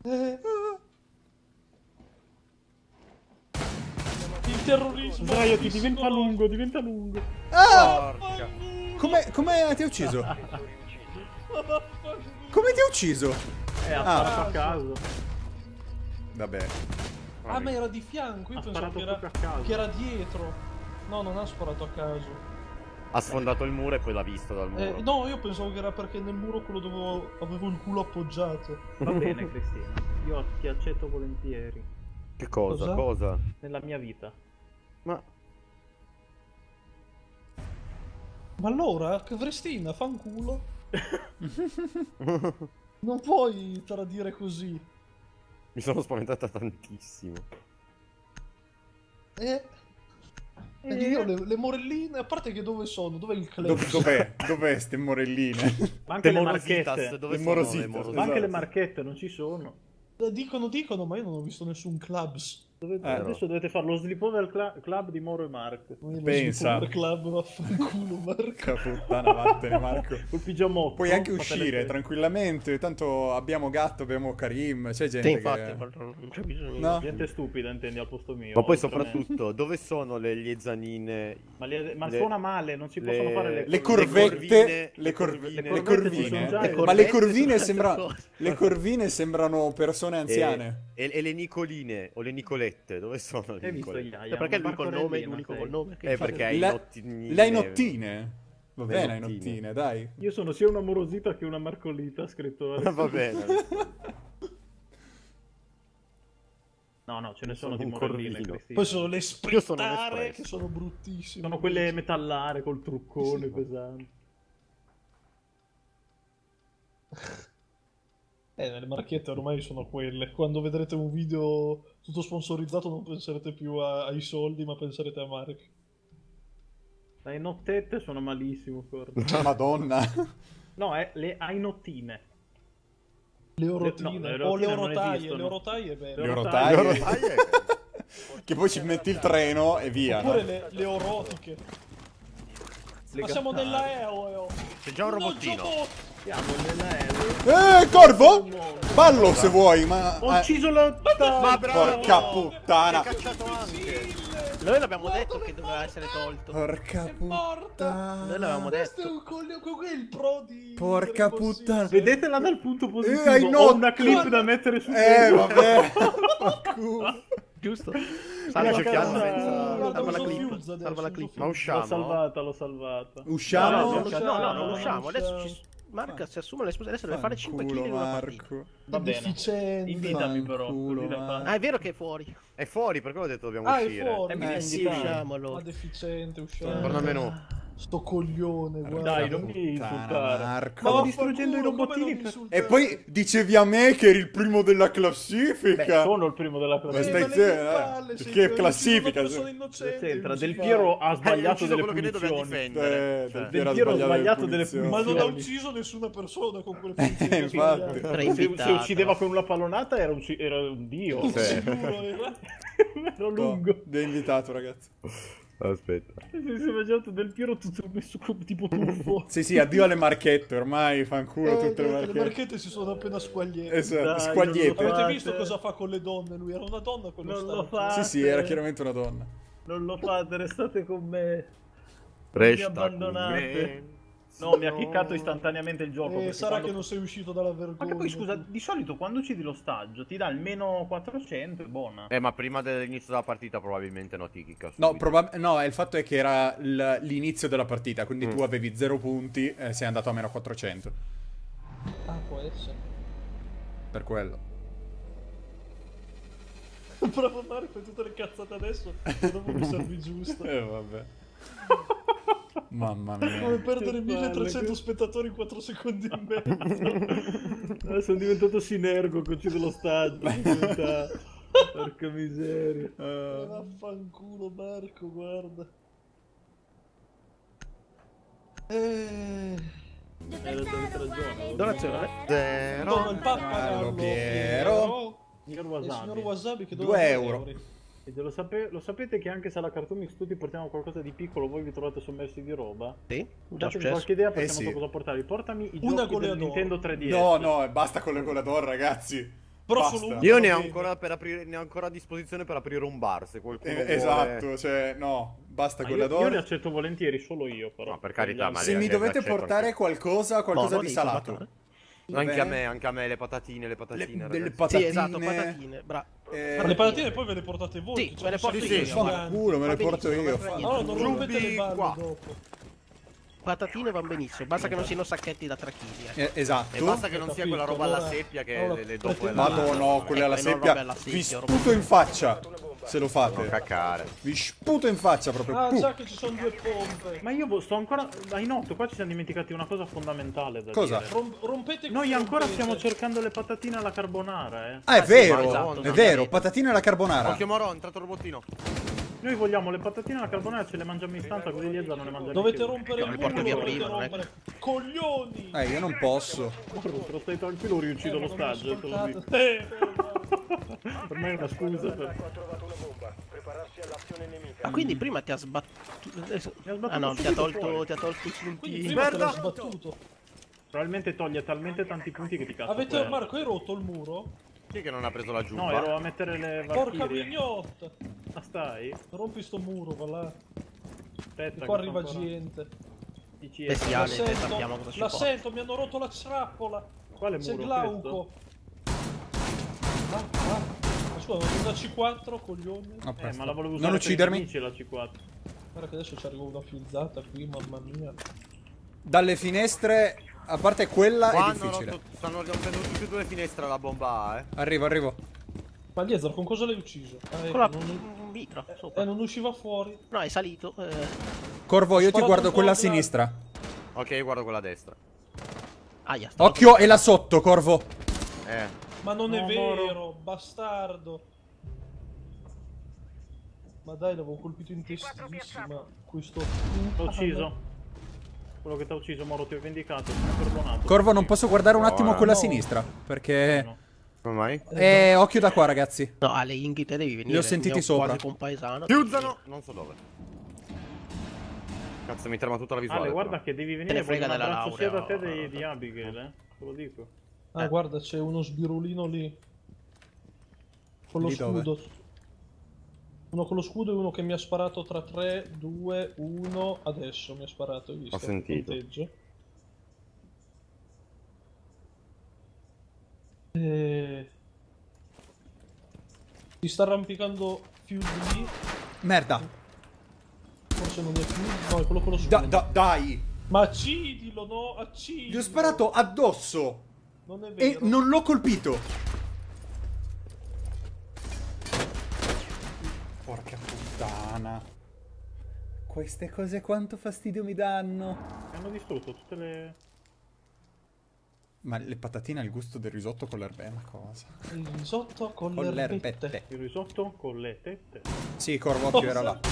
Il terrorismo. Sdraiati, Disco- diventa lungo, diventa lungo. Ah! Porca. Come, come ti ha ucciso? Come ti ha ucciso? Eh, ha Ah. sparato a caso. Vabbè. Ah, ma era di fianco, io Ha pensavo sparato che era, proprio a caso. che era dietro. No, non ha sparato a caso. Ha sfondato il muro e poi l'ha visto dal muro. Eh, no, io pensavo che era perché nel muro quello dove avevo il culo appoggiato. Va bene, Cristina. Io ti accetto volentieri. Che cosa? Cosa? Cosa? Nella mia vita. Ma... Ma allora, Cristina, fanculo. Non puoi tradire così. Mi sono spaventata tantissimo. Eh. E io le, le morelline, a parte che dove sono? Dov'è il club? Dov- dov'è? Dov'è ste morelline? Ma anche Le le Morositas, marchette. dove Le sono Morositas, le Morositas? Ma anche le esatto. marchette non ci sono. Eh, Dicono, dicono, ma io non ho visto nessun clubs. Dovete- Eh, adesso dovete fare lo sleepover cla- club di Moro e Mark. Ma io lo Pensa. sleepover club, vaffanculo, Marco. Porca puttana, vattene Marco. Col pigiamotto. Puoi anche Fate le uscire feste. tranquillamente, tanto abbiamo Gatto, abbiamo Karim, c'è gente Sì, infatti, che... guarda, non c'è bisogno. No. Gente stupida, intendi, al posto mio. Ma poi oltre me. soprattutto, dove sono le liezzanine? Ma, le- ma le- suona male, non si le- possono fare le, Le corvette. corvette, corvine, le corvine, le le corvette ci corvine, sono già, Le- le ma le corvette corvine sono sembrano, un'altra cosa. le corvine sembrano persone E, anziane. e- e le Nicoline o le Nicolette, dove sono le Hai visto Nicolette? Iaia? Eh, perché Un lui col Marco nome è Rellino, l'unico sei. col nome. Che Eh, fa- perché hai La- nottine. Le nottine. Va Le bene, nottine. nottine, dai. Io sono sia una morosita che una marcolita, scrittore. Va bene. No, no, ce ne Io sono, sono di un morelline, corvino. Cristina. Poi sono le Io sono un sprittare espresso. che sono bruttissime. Sono quelle metallare col truccone pesante. Eh, le marchette ormai sono quelle. Quando vedrete un video tutto sponsorizzato non penserete più a- ai soldi, ma penserete a Mark. Le nottette sono malissimo, Cordo. Madonna. No, è le ainottine. Le no, orotine. le o le orotine non orotaie. esistono. Le orotaie, beh. Le Le rotaie. Le rotaie? Che poi ci metti il treno e via. Oppure no? le, le orotiche. Le Ma siamo gattare. nella E O. C'è già un robottino. Siamo nella Eh, corvo! Ballo se vuoi, ma... Ho eh, ucciso l'ottava! Ma bravo! porca puttana. L'hai cacciato anche! Noi l'abbiamo detto che doveva essere tolto. Porca È morta. puttana. Noi l'avevamo Questo è detto. un coglione. Questo è il pro di. Porca Rainbow Six. puttana. Vedetela dal punto positivo. Eh, hai Ho not- una clip Guarda- da mettere su Eh, Facebook. vabbè. Fanculo. Giusto? Ma Salva, che salva, cazzo- salva, salva la uso clip. Fuse adesso, Salva la uso clip. Fuse. Ma L'ho usciamo? salvata, l'ho salvata. Usciamo? No, No, no, no, no, usciamo, no, non non usciamo. Adesso usciamo. ci... Marca si assume le spose. Adesso deve fare cinque kill Fanculo, in una partita. Marco. Va bene. Deficiente. Invitami però. Fanculo, così da Marco. fare. Ah, è vero che è fuori. È fuori, per quello ho detto dobbiamo Ah, è uscire. fuori. Eh, mi Eh, devi sì, invitare. Usciamo Ma allora. deficiente, usciamo. Torna al menù. Sto coglione, guarda. Dai, non mi Puttana, insultare. Marco. Stavo Ma distruggendo i vaffanculo, come robottini. non per- insultare? E poi dicevi a me che eri il primo della Beh, classifica. sono il primo della Ma Eh, classifica. stai ma le tue zitto, eh. palle, sei Che tu, classifica, sei una persona sì. innocente, C'entra, non si Del fa. Piero ha Hai sbagliato ucciso delle quello che noi dobbiamo punizioni. difendere. Eh, Cioè, Del Del Piero ha Piero ha sbagliato sbagliato le delle punizioni. Ma non ha punizioni. ucciso nessuna persona con quelle Eh, punizioni. infatti. Tre Se, se invitata. uccideva con una pallonata era un, ci- era un dio. Sì. Sicuro, era. Era lungo. Vi ho invitato, ragazzi. Aspetta. Si è immaginato Del Piero tutto messo come tipo tuffo. Sì, sì, addio alle marchette, ormai fanculo Eh, tutte le le marchette. marchette si sono appena squagliate. Esatto, Dai, squagliette. non lo Avete visto Fate. cosa fa con le donne? Lui era una donna quello Non lo stato. fa. Sì, sì, era chiaramente una donna. Non lo fate, restate con me. Resta Mi abbandonate. con me. No, mi ha chiccato istantaneamente il gioco. Eh, perché sarà quando- che non sei uscito dalla vergogna. Ma che poi scusa, di solito quando uccidi l'ostaggio ti dà almeno quattrocento, è buona. Eh, ma prima dell'inizio della partita probabilmente no, ti chicca No, subito. probab- no, il fatto è che era l- l'inizio della partita, quindi Mm. tu avevi zero punti e sei andato a meno quattrocento. Ah, può essere. Per quello. Bravo Mario, fai tutte le cazzate adesso e dopo mi servi giusto. Eh, vabbè. Mamma Come mia. perdere Che milletrecento palle. spettatori in quattro secondi e mezzo. Adesso sono diventato sinergo con uccido l'ostaggio. Diventa- Porca miseria. Eh, Vaffanculo Marco, guarda. Eh... Era avete ragione. Donazione. No, Zero. il pappagallo Piero. Signor E il Wasabi. signor Wasabi che Due dona due euro. E lo, sape- lo sapete che anche se alla Cartoon Mix tutti portiamo qualcosa di piccolo, voi vi trovate sommersi di roba? Sì, già Datemi successo. qualche idea, Eh perché non sì. so cosa portarvi. Portami i Una giochi del goleador. Nintendo tre D S. No, no, basta con le goleador, ragazzi. Però Basta. solo uno. Io ne ho va bene. ancora per aprire, ne ho ancora a disposizione per aprire un bar se qualcuno Eh, vuole. esatto, cioè, no, basta Ma con io, le io ne ador. accetto volentieri, solo io però. No, per carità, Gli ma Se le- mi le dovete accetto portare anche. qualcosa, qualcosa No, di devi salato. salvatore. Anche a me, anche a me, le patatine, le Le, patatine. delle ragazzi. patatine. Sì, esatto, patatine. Bra eh, Ma le patatine poi ve le portate voi. Sì, che me le sono porto sempre io. gli Fa italiani. culo, me le Va porto benissimo, io. va fa- benissimo. No, non rompete le balle qua. dopo. Patatine van benissimo, basta che non siano sacchetti da tre chili. Eh, esatto. E basta che non sia quella roba alla Allora- seppia che allora, le, le dopo è la... Vado, no, quelle alla Eh, non seppia. robe alla Vi seppia, sputo in faccia. Se lo fate. Caccare. Vi sputo in faccia proprio. Ah, Puh. già che ci sono due pompe. Ma io sto ancora... Ai notto, qua ci siamo dimenticati una cosa fondamentale da Cosa? dire. Rom- rompete Noi qui, ancora rompete. stiamo cercando le patatine alla carbonara, eh. Ah, è Ah, sì, vero, esatto, è sì. vero. Patatine alla carbonara. Occhio Moro, è entrato il robottino. Noi vogliamo le patatine alla carbonara, ce le mangiamo in stanza, così Liezza non ne mangia Dovete più. rompere il le muro, porto via dovete prima, non è rompere. Coglioni! Eh, io non posso. Porro, te lo stai tranquillo, riuccido Eh, lo ma non mi stagio, te lo ascoltate. dico. Eh, eh, Per me è una scusa. Per... Ha trovato una bomba. Prepararsi all'azione nemica. Ah, quindi prima ti ha sbattuto. adesso- Mi ha sbattuto Ah no, ti ha subito tolto, fuori. ti ha tolto i Quindi punti. prima te l'ho sbattuto. Probabilmente toglie talmente tanti punti che ti cazzo. Avete, fuori. Marco, hai rotto il muro? Chi che non ha preso la giubba? No, ero a mettere le Porca valchirie. mignotta! Ma stai? Rompi sto muro, va là. Aspetta. E qua che arriva sto ancora- gente. I C S. La Bestiale, te sento, sappiamo cosa ci la porta. sento, mi hanno rotto la trappola. Quale C'è muro? Glauco. Ah, ah. Ma scusa, ho una C quattro, coglioni. A Eh, posto. ma la volevo usare Non per uccidermi. i nemici la C quattro. Guarda che adesso ci arriva una fiuzzata qui, mamma mia. Dalle finestre, a parte quella, Qua è hanno difficile. rotto, stanno rompendo tutte e due le finestre alla bomba A, eh. Arrivo, arrivo. Ma Liezar, con cosa l'hai ucciso? Ah, ecco, Con la non... mitra Eh, sopra. non usciva fuori. No, è salito. Eh. Corvo, io ti Sparato guardo un po' quella a là. sinistra. Ok, io guardo quella a destra. Aia, sta- Occhio, è là sotto, Corvo. Eh. Ma non è No, vero, Moro. bastardo. Ma dai, l'avevo colpito in testissima. Questo... L'ho ucciso. Quello che ti ha ucciso, Moro, ti ho vendicato. Mi ho perdonato. Corvo, non posso guardare un attimo No, quella a no. sinistra. Perché... No. Come mai? Eh, occhio da qua, ragazzi. No, alle inghite devi venire. Li ho sentiti ne sopra. Quasi compaesano. Chiuzzano! Non so dove. Cazzo, mi trema tutta la visuale. Ale, guarda però. che devi Te venire. ne frega voglio un della abbraccio sia da laurea, te o- di, di Abigail, eh. Te lo dico. Ah, guarda, c'è uno sbirulino lì. Con lo Lì dove? scudo. Uno con lo scudo e uno che mi ha sparato tra tre, due, uno. Adesso mi ha sparato, hai visto? Ho sentito. Punteggio. E... Si sta arrampicando Fuse lì. Merda. Forse non è Fuse. No, è quello con lo scudo. Da- da- dai. Ma accidilo, no? Accidilo. Gli ho sparato addosso. Non è E vero. non l'ho colpito. Porca puttana. Queste cose quanto fastidio mi danno. Hanno distrutto tutte le... Ma le patatine al gusto del risotto con l'erbetta è una cosa. Il risotto con, Con le le erbette. erbette. Il risotto con le tette. Sì, Corvo, occhio, era là.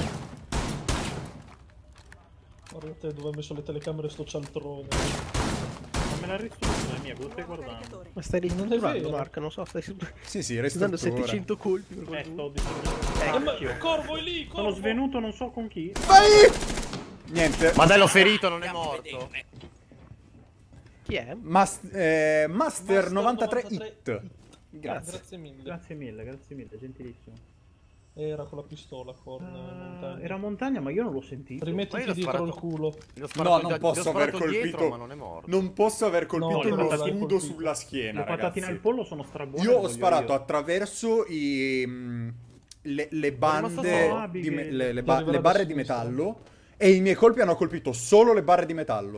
Guarda te dove ho messo le telecamere sto cialtrone. Ma me la ristrutto, la mia, cosa stai guardando? Ma stai Non è ristrutturando, vero. Marco, non so, stai Sì, sì, stai dando ristruttura. settecento colpi per Eh, qualcuno. sto distruggendo. Eh, ma Cacchio. Corvo è lì, Corvo! Sono svenuto non so con chi. Vai! Niente. Ma dai, l'ho ferito, non è Andiamo a morto. vedere. Chi è? Mas- eh, Master, Master novantatré novantatré hit. Grazie. Grazie mille. Grazie mille, grazie mille, gentilissimo. Era con la pistola, Corno. Ah, montagna. era montagna, ma io non l'ho sentito. Ma Rimettiti io l'ho dietro sparato. il culo. Gli ho No, sparato non gli ho posso aver sparato dietro, colpito. ma non è morto. Non posso aver colpito No, lo non l'hai scudo colpito. sulla schiena, Le patatine ragazzi. al pollo sono strabuone. Io le ho voglio sparato io. attraverso i, mm, le, le rimasto bande, solo di me- Abigail. le, le Ti ba- arriverà le da barre di sinistra. metallo e i miei colpi hanno colpito solo le barre di metallo.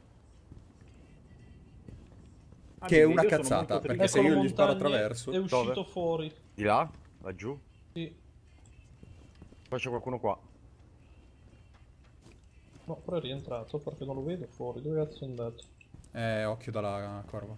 Che è Abigail, una io sono cazzata, molto perché triste. se io Eccolo, gli sparo montagne, attraverso... È uscito Dove? fuori. Di là? Laggiù? Sì. Poi c'è qualcuno qua. No, però è rientrato perché non lo vedo fuori. Dove cazzo è andato? Eh, occhio dalla corva.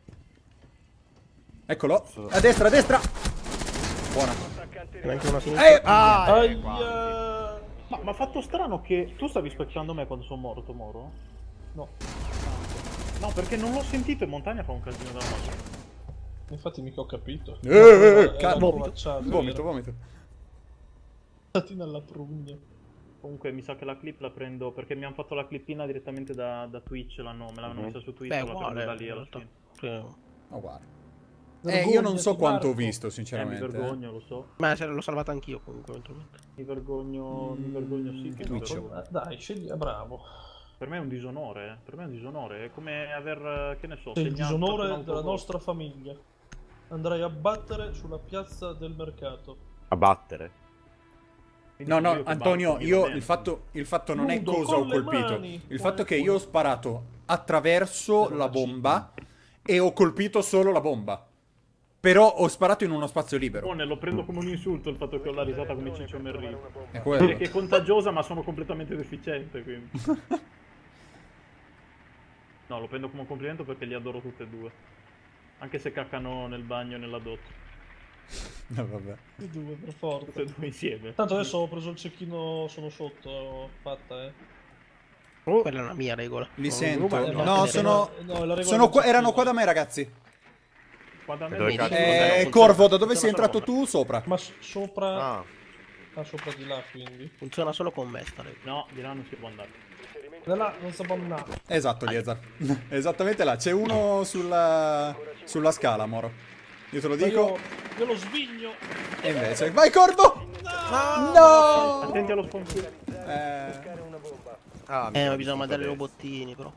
Eccolo. A destra, a destra. Buona. Anche una sinistra. Eh, Ah, Aia! Ma mi ha fatto strano che tu stavi specchiando me quando sono morto, Moro? No, No, perché non l'ho sentito e montagna fa un casino da morte. infatti mica ho capito. Eh, eh, eh, Era ca- provacciato, vomito, era. vomito. Patina alla prugna. Comunque mi sa che la clip la prendo perché mi hanno fatto la clippina direttamente da, da Twitch, l'hanno, me l'hanno Mhm. messa su Twitch, Beh, la prendo uguale, da lì in alla realtà. fine. Sì. Oh, guarda. Eh, io non so Vergognati, quanto ho Marco. visto, Eh, mi sinceramente. eh. vergogno, lo so. Ma se l'ho salvata anch'io comunque eventualmente. Mi vergogno, mi vergogno sì che mi Twitch. vergogno. Eh, Dai, scegli, è bravo. Per me è un disonore, eh. Per me è un disonore, è come aver, che ne so, È il segnato un disonore autogol. della nostra famiglia. Andrai a battere sulla piazza del mercato. A battere. No, no, Io che Antonio, batto io vivamente. il fatto, il fatto non è Nudo, cosa ho con le colpito. mani. Il fatto è che io ho sparato attraverso Però la la bomba e ho colpito solo la bomba. Però ho sparato in uno spazio libero. Simone, lo prendo come un insulto il fatto che ho la risata come Ciccio Merri. È Dire quello. che è contagiosa ma sono completamente deficiente, quindi. No, lo prendo come un complimento perché li adoro tutte e due. Anche se caccano nel bagno e nella doccia. No, vabbè. I due, per forza. Tutte e due insieme. Tanto adesso ho preso il cecchino, sono sotto, fatta, eh. Quella è una mia regola. Li Non sento. ruba- Eh, No, no, sono, no, è la regola sono del qua, erano cecchino. qua da me, ragazzi. Qua da me Dove vedi? cazzo? Eh, funziona- Corvo, da dove sei funziona entrato solo tu? Sopra. Ma s- sopra... Ah, Ah, sopra di là, quindi. Funziona solo con me sta regola. No, di là non si può andare. Da là non si può andare. Esatto, Liezar. Esattamente là. C'è uno sulla, sulla scala, Moro. Io te lo Ma dico. Io, io lo sviglio. E invece. Vai, Corvo! No! Attenti allo sponsor. Eh, ah mi Eh, ma sono bisogna visto mandare i adesso. robottini, però.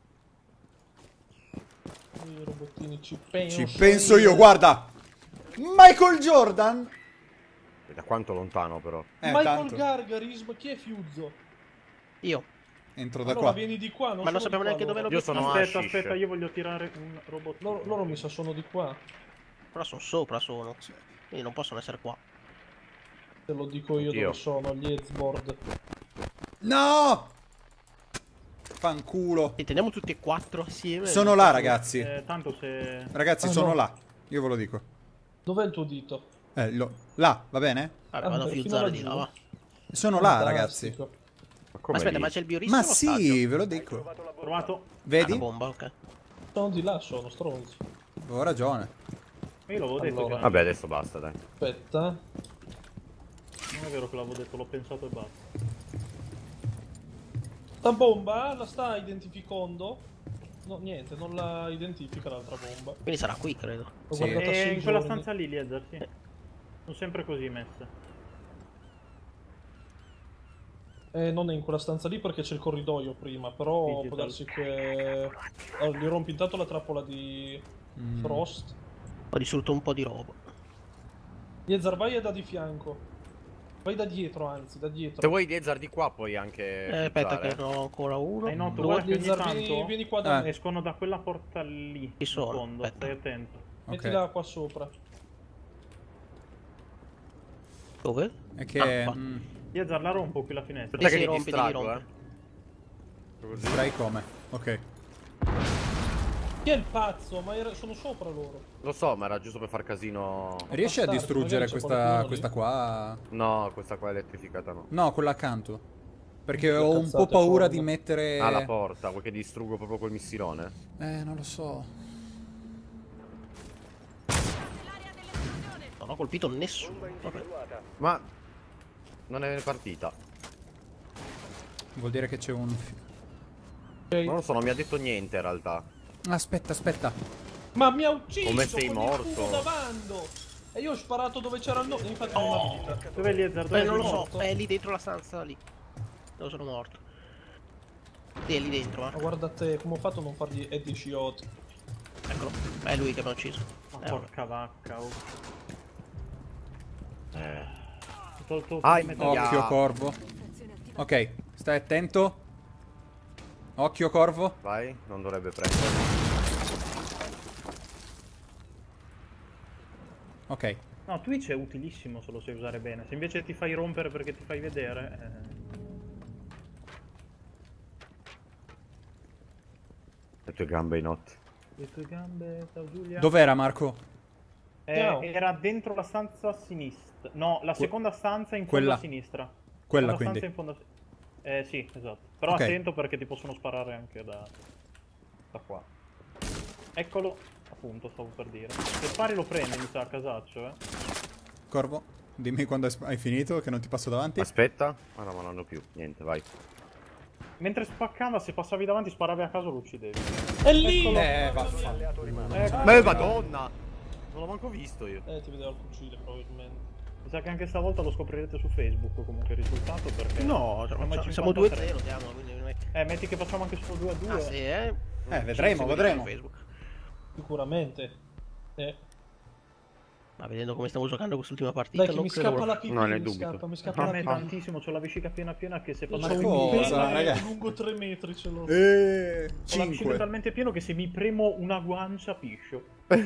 I robottini ci penso. ci penso io, guarda. Michael Jordan. Da quanto lontano però? Eh, Michael tanto. Gargaris, ma chi è Fiuzzo? Io. Entro da Allora qua. vieni di qua, non Ma non sono sappiamo di qua neanche dove loro. lo Io sono Aspetta, Ashish. aspetta, io voglio tirare un robot. Loro, loro mi sa sono di qua. Però sono sopra, sono. Quindi non possono essere qua. Te lo dico io Oddio. dove sono, gli Ezboard. No! Fanculo. E teniamo tutti e quattro assieme. Sono là, ragazzi. Eh, tanto se... Ragazzi, Ah, sono no. là. Io ve lo dico. Dov'è il tuo dito? Eh, lo- là, va bene? Vabbè, Ah, vado a fino fiuzzare di laggiù? là, va. Sono là, ragazzi. Fantastico. Ma Ma come aspetta, lì? ma c'è il biorista Ma allo sì, stadio? ve lo dico. Trovato. Ah, Vedi? la bomba, ok. Sono di là, sono stronzi. Ho ragione. Io l'avevo detto Allora. che... Vabbè, adesso basta, dai. Aspetta. Non è vero che l'avevo detto, l'ho pensato e basta. La bomba la sta identificando? No, niente, non la identifica l'altra bomba. Quindi sarà qui, credo. L'ho Sì. guardata E sei in quella giorni. stanza lì, Liezer, sì. Sono sempre così messe. Eh, non è in quella stanza lì perché c'è il corridoio prima, però Digital. può darsi che... Oh, gli rompi intanto la trappola di Mm. Frost. Ho distrutto un po' di roba. Yezar, vai da di fianco. Vai da dietro, anzi, da dietro. Se vuoi Liezar di qua puoi anche Eh, aspetta fiuzzare. che ne ho ancora uno. Eh no, tu due. guarda che ogni Liezar, vieni, tanto vieni qua da Eh. me. escono da quella porta lì. Ci sono, in fondo, aspetta. stai attento. Mettila qua sopra. Dove? È che... Ah, qua. mm, Liezer, la rompo qui la finestra. Aspetta Sì, che sì, mi rompi, distraggo, devi eh. Così. distrai come? Ok. Chi è il pazzo? Ma era- sono sopra loro. Lo so, ma era giusto per far casino. Riesci a Bastardi, distruggere magari c'è questa, qualcuno lì. questa qua? No, questa qua elettrificata no. No, quella accanto. Perché Che ho un cazzate po' paura fanno? di mettere... Ah, la porta, vuoi che distruggo proprio col missilone? Eh, non lo so. Non ho colpito nessuno. Vabbè. Ma non è partita. Vuol dire che c'è un... fi- Non lo so, non mi ha detto niente in realtà. Aspetta, aspetta. Ma mi ha ucciso! Come sei con il morto? culo davando! E io ho sparato dove c'era il no... Infatti non ho vita. Dov'è Liezer? Dov'è Eh, non lo Liezer? so, morto? è lì dentro la stanza lì. Dove sono morto. Sì, è lì dentro, Ma Marco. guarda te, come ho fatto a non fargli Eddie Shiot? Eccolo. È lui che mi ha ucciso. Ma Eh, porca vacca, oh. Eh. Ho tolto Ah, metà- oh. Occhio, Ya. corvo. Ok, stai attento. Occhio, corvo. Vai, non dovrebbe prendere. Ok. No, Twitch è utilissimo se lo sai usare bene. Se invece ti fai rompere perché ti fai vedere... eh, Le tue gambe in notte. Le tue gambe, ciao Giulia. Dov'era, Marco? Eh, No. era dentro la stanza a sinistra. No, la seconda stanza in fondo Quella. a sinistra. Quella, Seconda quindi. stanza in fondo a sinistra. Eh sì, esatto. Però Ok. attento perché ti possono sparare anche da... da qua. Eccolo, appunto, stavo per dire. Se spari lo prendi, mi sa, a casaccio, eh. Corvo, dimmi quando hai- hai finito, che non ti passo davanti. Aspetta. Ah no, ma non hanno più. Niente, vai. Mentre spaccava, se passavi davanti, sparavi a caso, lo uccidevi. È lì! Eccolo. Eh, vaffanculo. Ecco. Ma madonna! Non l'ho manco visto io. Eh, ti vedeva il fucile probabilmente. Mi sa che anche stavolta lo scoprirete su Facebook comunque il risultato perché... No, cioè, Ormai facciamo- siamo cinquantatré. due a zero, diamo, quindi non è che- Eh, metti che facciamo anche solo due a due. Ah, sì, eh? Eh, Ci vedremo, seguite vedremo. su Facebook. Sicuramente. Eh. Ma vedendo come stiamo giocando quest'ultima partita, Dai che non mi credo scappa proprio- la pipì, No, ne mi dubito. scappa, mi scappa A la me pipì. tantissimo, c'ho la vescica piena piena che se Io ma c'ho se un mi cosa, pene ragazzi? lungo tre metri ce l'ho. Eh, Ho la vescica cinque. talmente pieno che se mi premo una guancia piscio.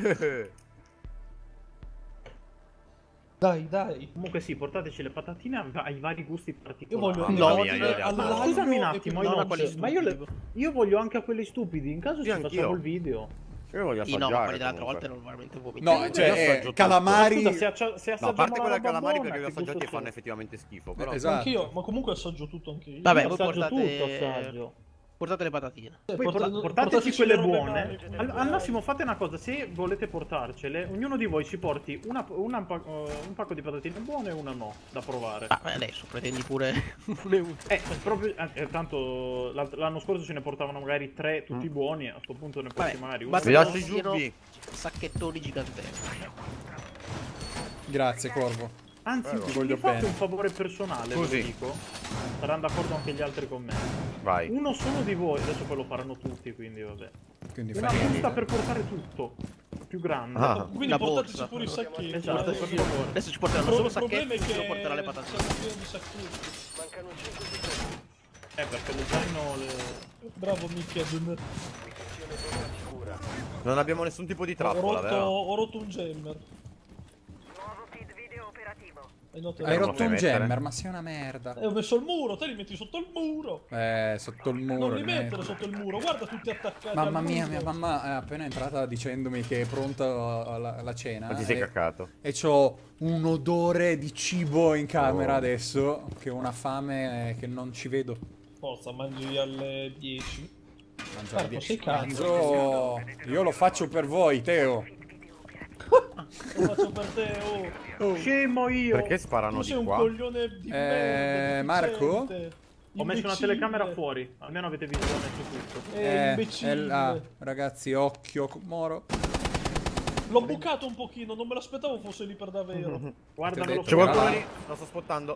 Dai, dai. Comunque sì, portateci le patatine a- ai vari gusti Io particolari. voglio No, ordine io- io- all'aglio Ma scusami un e attimo, poi non a io, quelli ma io, le- stupidi. io voglio anche a quelli stupidi, in caso Sì, ci anch'io. facciamo il video. Io voglio Sì, no, ma assaggiare. quelli dell'altra comunque. volta erano veramente vomiti. No, Io cioè, assaggio eh, tutto. calamari... Scusa, se, accia- se No, a assaggiamo parte la quella roba calamari buona, perché li ho che gusto assaggiati e fanno sono? effettivamente schifo. Però... esatto. Anch'io, ma comunque assaggio tutto anche io. Vabbè, Io voi assaggio portate- tutto, assaggio. Portate le patatine. Eh, Poi porta- por- portateci portateci quelle le robe buone. varie, Al, comunque. al massimo fate una cosa, se volete portarcele, ognuno di voi ci porti una, una pa- uh, un pacco di patatine buone e una no, da provare. Ah, beh, adesso pretendi pure un euro. Eh, proprio, eh, eh, tanto l'alt- l'anno scorso ce ne portavano magari tre tutti Mm. buoni, a sto punto ne porti Vabbè, magari uno. basta Mi che lasci non giù siano B. sacchettoni giganteschi. Grazie, Corvo. Anzi, Prego. vi Voglio fate bene. un favore personale, Così. ve lo dico. Saranno d'accordo anche gli altri con me. Vai. Uno solo di voi, adesso poi lo faranno tutti, quindi vabbè. Quindi Una fai busta niente. per portare tutto. Più grande. Ah. Quindi La portateci borsa. pure i sacchetti. Esatto, eh. per favore. Adesso ci porteranno Il solo problema sacchetti è e che ci porterà le patatine. siamo pieni di sacchetti. Mancano cinque secondi. Eh, perché lo zaino le... Bravo Mickey. Missione zona sicura. Non abbiamo nessun tipo di Ho trappola, rotto, vero? ho rotto un jammer. Nuovo feed video operativo. Hai notato? Hai non rotto puoi un mettere. jammer, ma sei una merda. Eh, ho messo il muro, te li metti sotto il muro. Eh, sotto il muro. Non li li mettere metto. sotto il muro, guarda tutti attaccati. Mamma al mia, muro. mia mamma è appena entrata dicendomi che è pronta la, la cena. Ma ti sei e, caccato. e c'ho un odore di cibo in camera Oh. adesso, che ho una fame eh, che non ci vedo. Forza, mangi alle dieci. Mangiare Marco, dieci. sei cazzo. Mangio- Io lo faccio per voi, Teo. Lo faccio per te, oh. Scemo io! Perché sparano Tu di sei un qua? coglione di Eh, merda, Marco? deficiente, Ho messo una imbecille. telecamera fuori, almeno avete visto dove ho messo tutto. Eh, Eh, imbecille. è là. Ragazzi, occhio, Moro. L'ho bucato un pochino, non me l'aspettavo fosse lì per davvero. Guarda, Ti ho ve lo detto, C'è qualcuno Ah. lì? Lo sto spottando.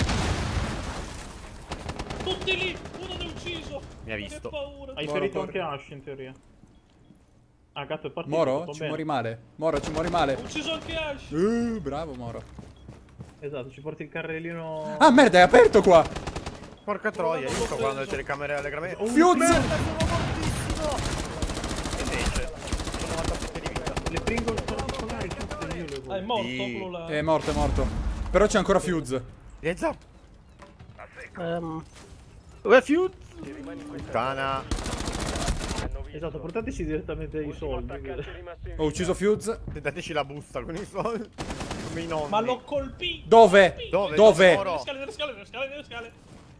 Tutti lì, uno ne è ucciso. Mi ha visto. Che paura. Hai Moro, ferito corri. anche Ash in teoria. Ah, gatto è partito. Moro, tutto ci bene. muori male. Moro, ci muori Ho male. ucciso anche Ash. Uh, bravo, Moro. Esatto, ci porti il carrellino. Ah, merda, è aperto qua. Porca troia, io non sto l'ho guardando le preso. telecamere allegramente. Oh, Fuse! merda, sono mortissimo! E invece, sono novantasette di vita. Le Pringles sono piccolari tutte, io le Ah, è voglio. morto Sì. quello là. È morto, è morto. Però c'è ancora Fuse. Rienza! Ehm... Refute! Puttana. Esatto, portateci direttamente i Ultimo soldi. attaccante rimasto in Ho ucciso Fuse. Dateci la busta con i soldi. Come i nonni. Ma l'ho colpito. Dove? Dove? Dove? Moro? Nelle scale, nelle scale, nelle scale, nelle scale.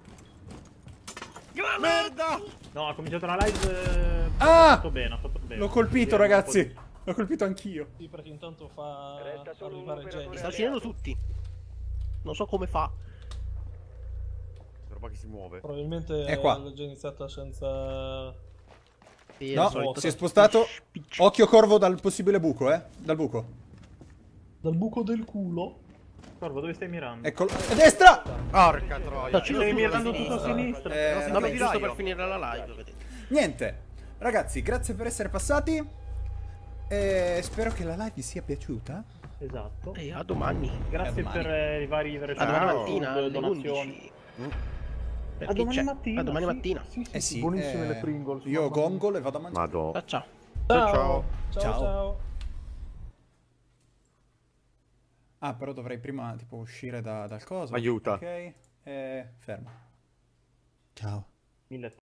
Merda! No, ha cominciato la live. eh, Ah! Ha fatto bene, ha fatto bene. L'ho colpito, Vediamo un po' ragazzi. di- L'ho colpito anch'io. Sì, perché intanto fa Resta solo un arrivare operatore Jenny. Sta uccidendo tutti. Non so come fa. Roba che si muove. Probabilmente È qua. l'ho già iniziata senza... Sì, No, al solito. si è spostato. Occhio Corvo dal possibile buco, eh. Dal buco. Dal buco del culo. Corvo, dove stai mirando? Eccolo. A destra! Porca troia. No, ci Stai sono mirando tutti a tutto a sinistra. Eh, Non si Vabbè, vede giusto io. per finire la live, vedete. Niente. Ragazzi, grazie per essere passati. E spero che la live vi sia piaciuta. Esatto. E a domani. Grazie A domani. per eh, i vari A domani Ciao. mattina alle donazioni. undici. Mm. Perché A domani c'è? mattina. A domani sì. mattina. Sì, sì, Eh sì, sì. buonissime eh, le Pringles. Io mamma mia. gongolo e vado a mangiare. Madò. Ciao ciao. Ciao. Ciao. Ciao, Ciao. ciao. Ah, però dovrei prima tipo uscire da- dal coso. Aiuta. Ok. Eh, fermo. Ciao. Mille